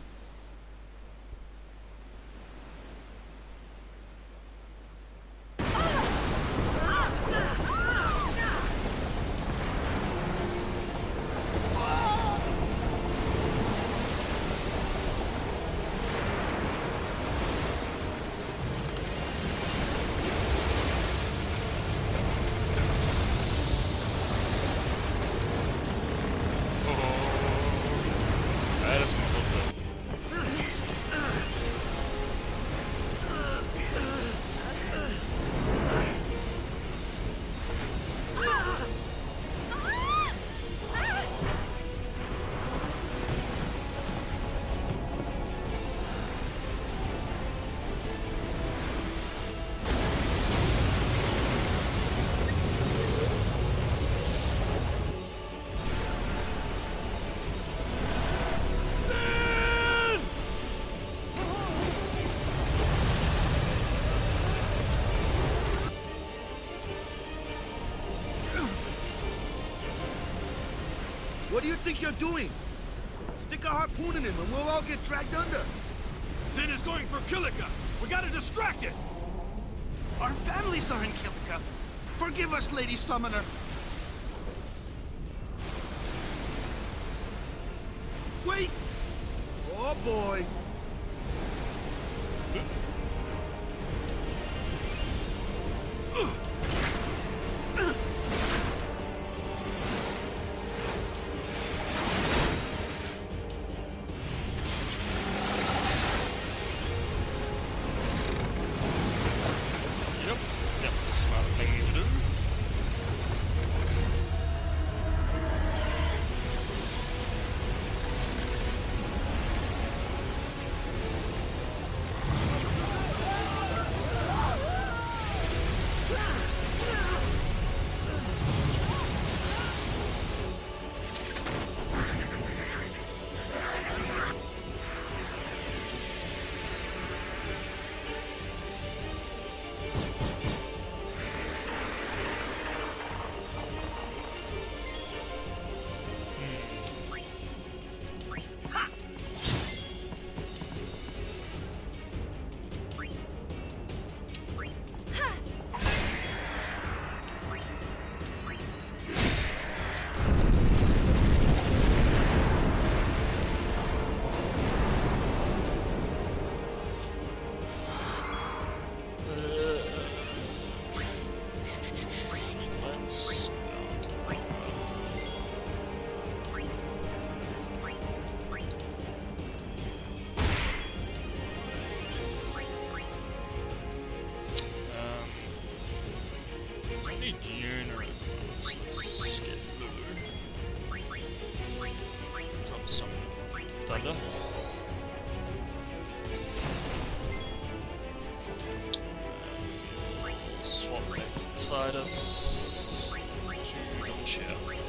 What do you think you're doing? Stick a harpoon in him and we'll all get dragged under. Zin is going for Kilika. We gotta distract it. Our families are in Kilika. Forgive us, Lady Summoner. Wait! Oh boy! Swap back to Titus. Don't share.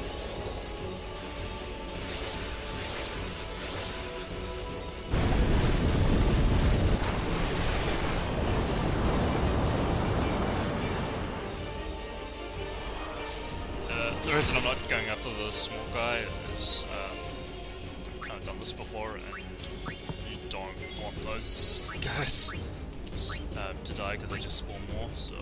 The reason I'm not going after the small guy is I've kind of done this before, and you don't want those guys to die because they just spawn more, so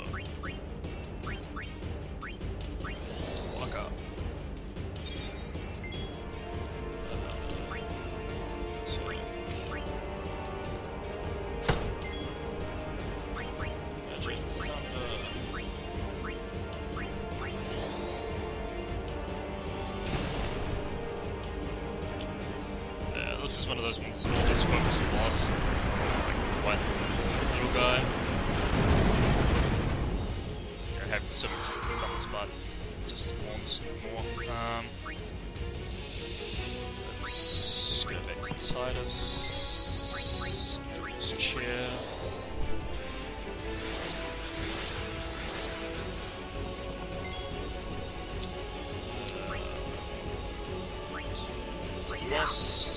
walk up. this is one of those ones that always focus the boss. Like white little guy. I have sort of done this, but just spawns more. Let's go back to Titus. Drew's chair. Yes.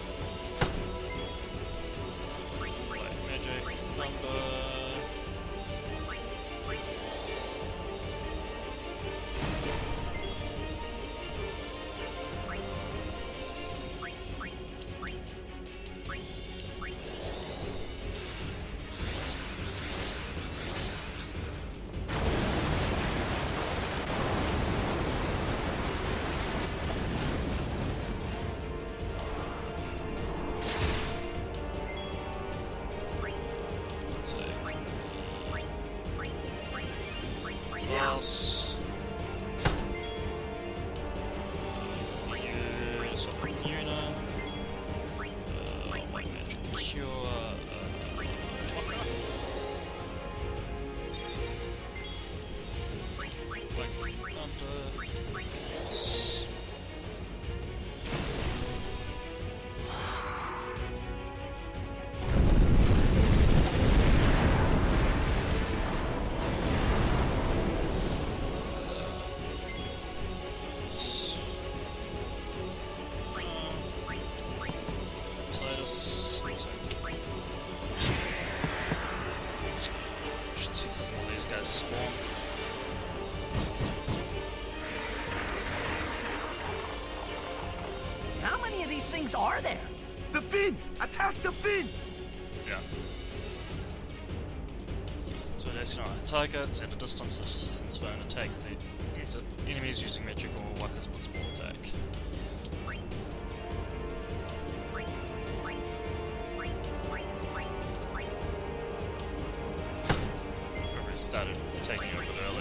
Black magic, thunder. How many of these things are there? The fin! Attack the fin! Yeah. So that's not targets at a distance since for an attack. These are enemies using magic or weapons but small attack. Probably started taking it a bit early.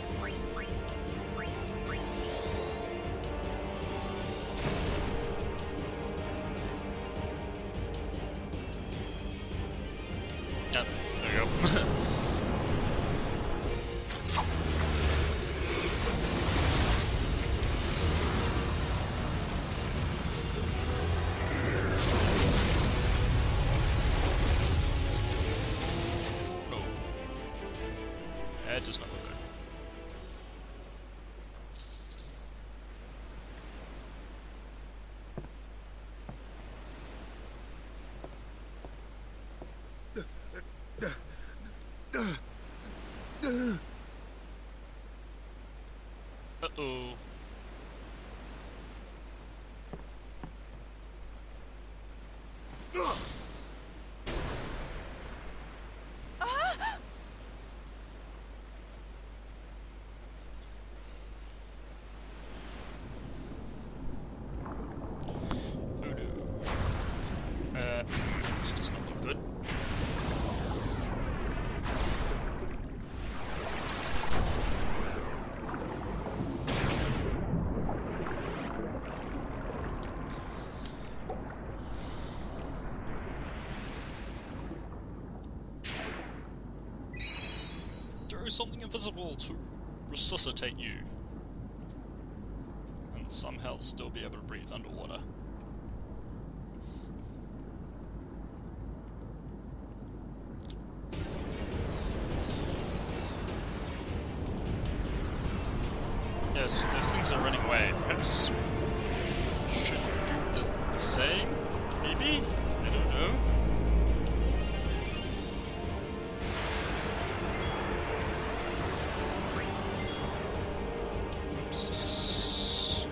Yep, there you go. Oh. That does not look good. Uh-oh. This does not look good. There is something invisible to resuscitate you, and somehow still be able to breathe underwater. Yes, those things are running away. Perhaps should do the same? Maybe? I don't know. Oops.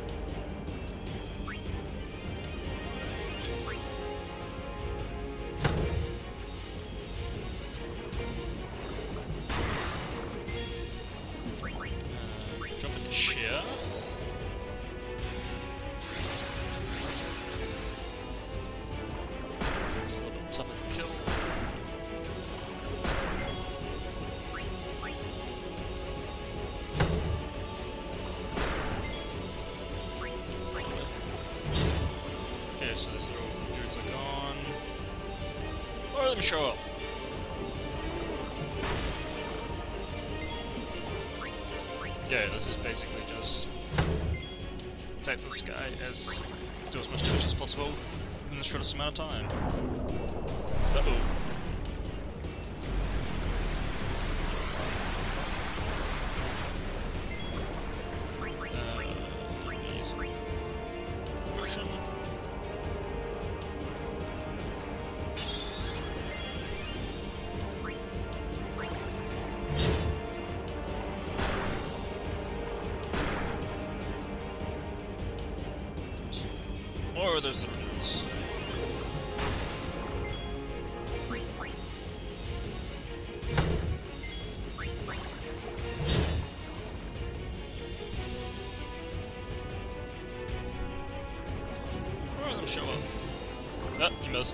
Jump into shear. It's a little bit tougher to kill. Okay, so there's them show up. Yeah, this is basically just take this guy as do as much damage as possible in the shortest amount of time. Uh-oh. Version. Or there's the dudes. Or them show up. Oh, you missed.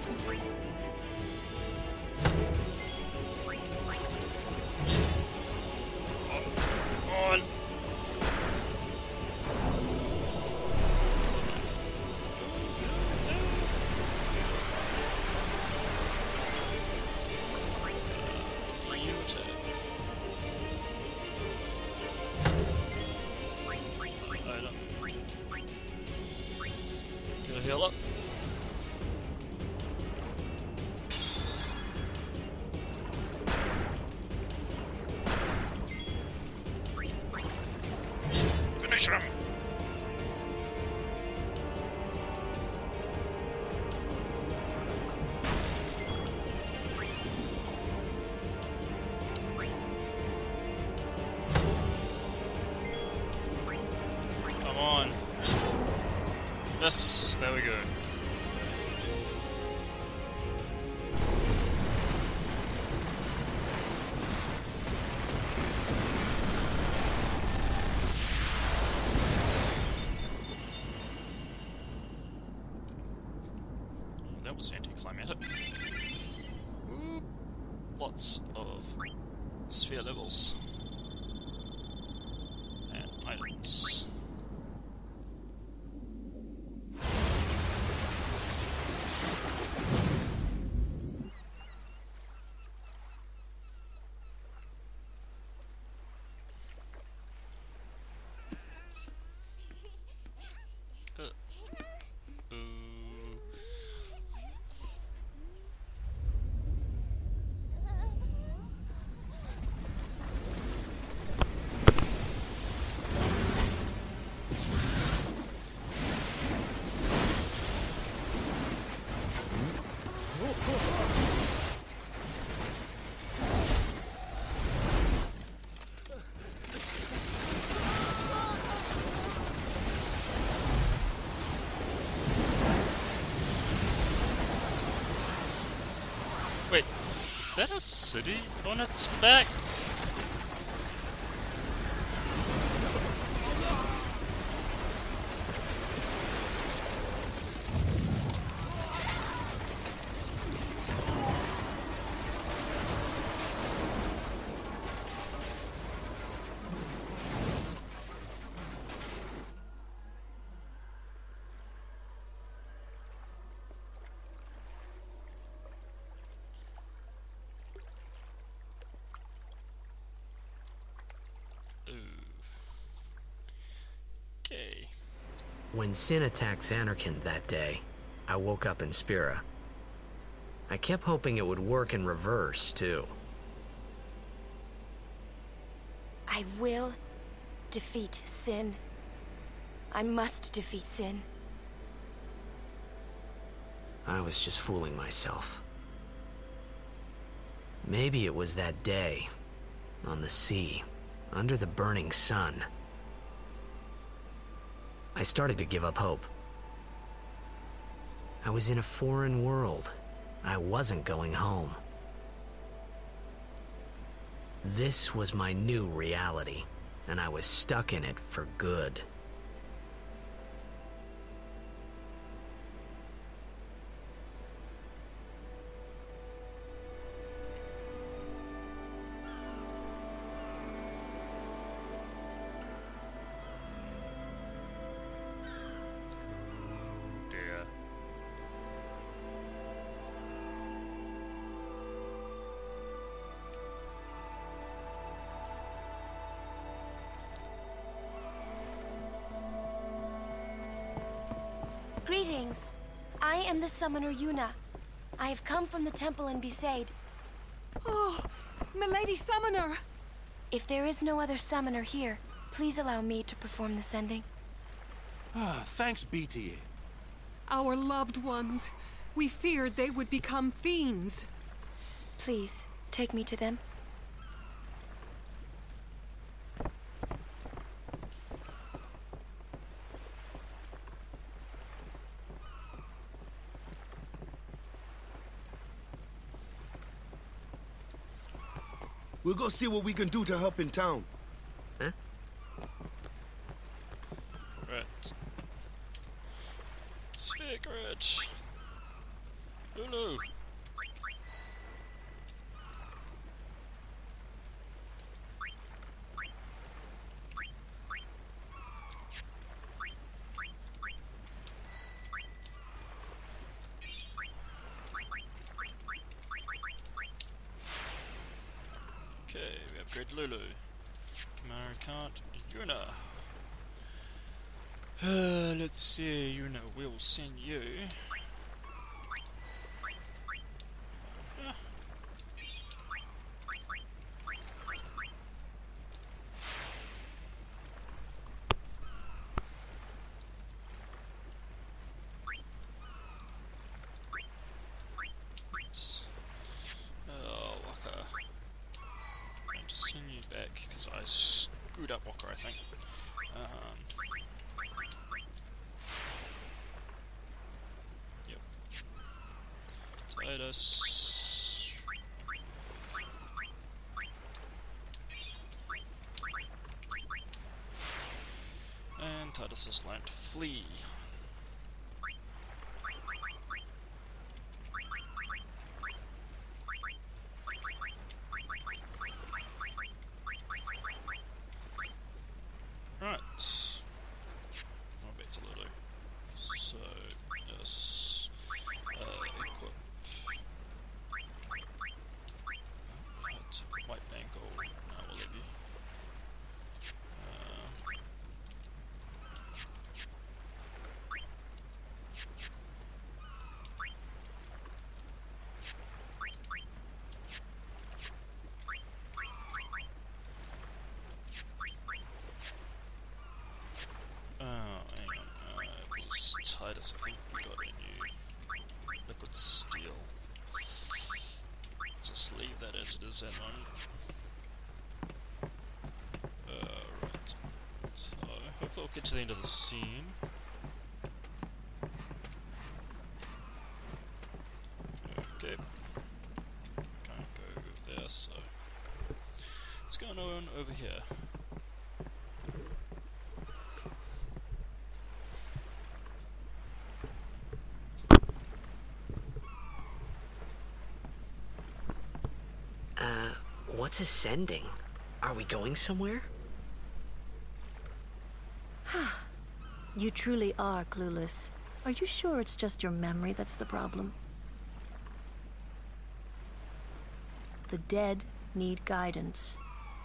On. Heal up. Finish him. Come on. Yes, there we go. That was anticlimactic. Ooh, lots of sphere levels and items. Wait, is that a city on its back? Okay. When Sin attacked Zanarkand that day, I woke up in Spira. I kept hoping it would work in reverse, too. I will defeat Sin. I must defeat Sin. I was just fooling myself. Maybe it was that day, on the sea, under the burning sun. I started to give up hope. I was in a foreign world. I wasn't going home. This was my new reality, and I was stuck in it for good. Greetings. I am the summoner Yuna. I have come from the temple in Besaid. Oh, Milady Summoner! If there is no other summoner here, please allow me to perform the sending. Thanks, BTA. Our loved ones. We feared they would become fiends. Please, take me to them. We'll go see what we can do to help in town. Huh? Right. Secret. Lulu. Okay, we upgrade Lulu. Kimahri can't. Yuna. Let's see, Yuna will send you. Waka. I'm going to send you back because I screwed up Waka, I think. Yep. Titus. And Titus has learned to flee. Right. Now back to Lulu. So, yes. Equip. That's white bangle. Now we'll leave you. Hang on. It was Titus, I think we got a new liquid steel. Just leave that as it is at the moment. Right. So, hopefully we'll get to the end of the scene. Okay. Can't go there, so... what's going on over here? What's ascending? Are we going somewhere? You truly are clueless. Are you sure it's just your memory that's the problem? The dead need guidance.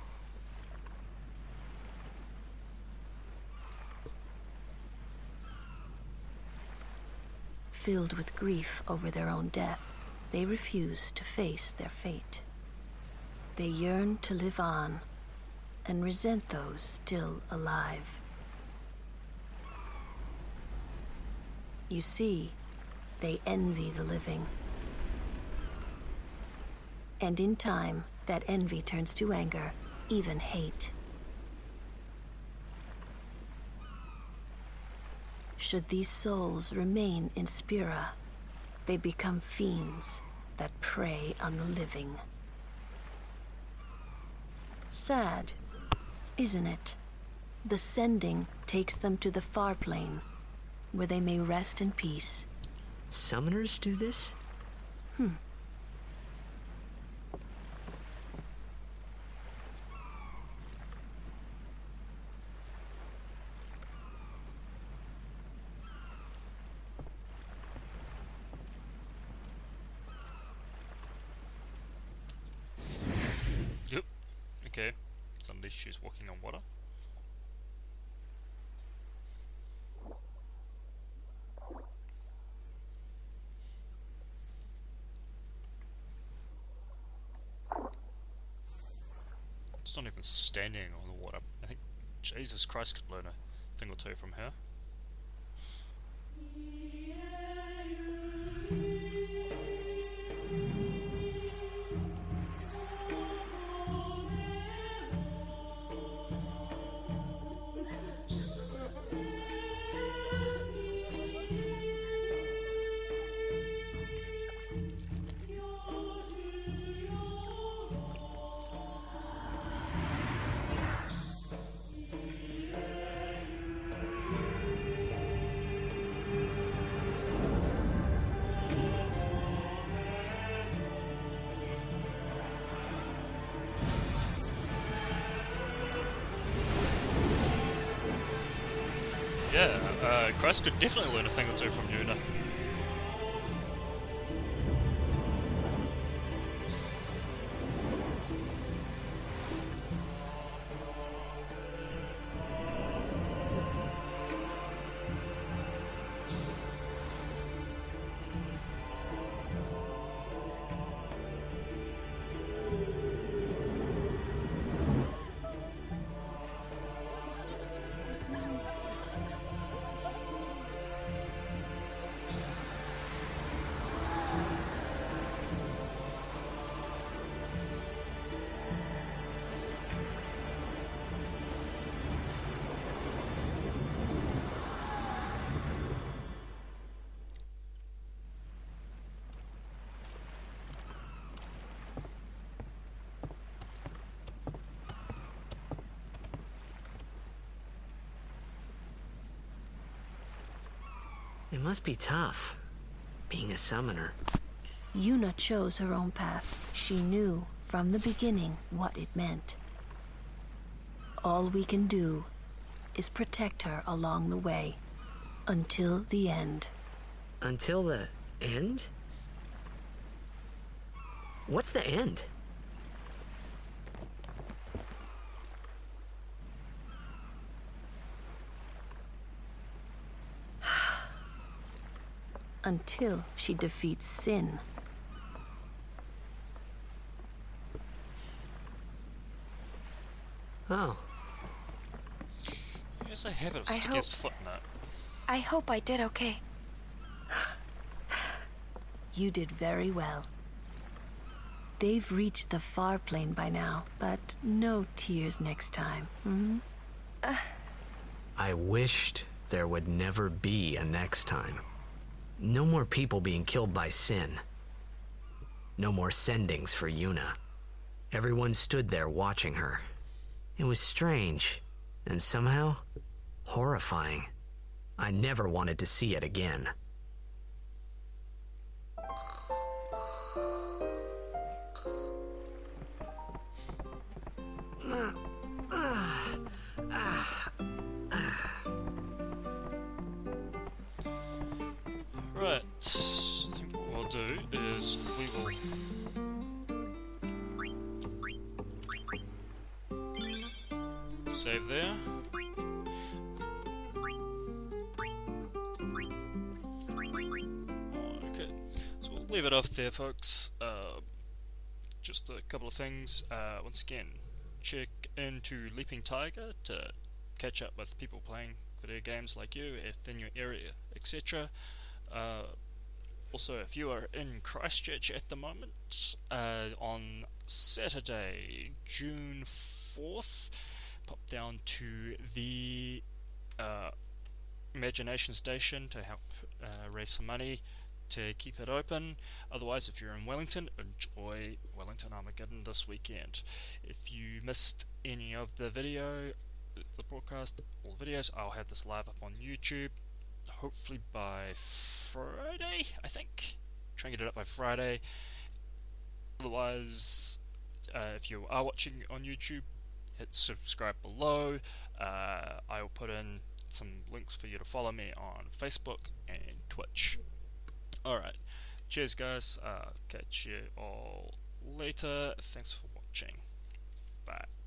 Filled with grief over their own death, they refuse to face their fate. They yearn to live on and resent those still alive. You see, they envy the living. And in time, that envy turns to anger, even hate. Should these souls remain in Spira, they become fiends that prey on the living. Sad, isn't it? The sending takes them to the far plane, where they may rest in peace. Summoners do this? Yep. Okay. Suddenly she's walking on water. It's not even standing on the water. I think Jesus Christ could learn a thing or two from her. Yeah, Christ could definitely learn a thing or two from Yuna. It must be tough, being a summoner. Yuna chose her own path. She knew from the beginning what it meant. All we can do is protect her along the way, until the end. Until the end? What's the end? Until she defeats sin. Oh. He has a habit of sticking his foot in it. I hope I did okay. You did very well. They've reached the far plane by now, but no tears next time. Mm-hmm. I wished there would never be a next time. No more people being killed by sin. No more sendings for Yuna. Everyone stood there watching her. It was strange, and somehow horrifying. I never wanted to see it again. Right, I think what we'll do is we will save there. Okay, so we'll leave it off there, folks. Just a couple of things. Once again, check into Leaping Tiger to catch up with people playing video games like you in your area, etc. Also, if you are in Christchurch at the moment, on Saturday, June 4th, pop down to the Imagination Station to help raise some money to keep it open. Otherwise, if you're in Wellington, enjoy Wellington Armageddon this weekend. If you missed any of the video, the broadcast, or videos, I'll have this live up on YouTube. Hopefully by Friday, I think. Try and get it up by Friday. Otherwise, if you are watching on YouTube, hit subscribe below. I'll put in some links for you to follow me on Facebook and Twitch. Alright, cheers guys, catch you all later. Thanks for watching. Bye.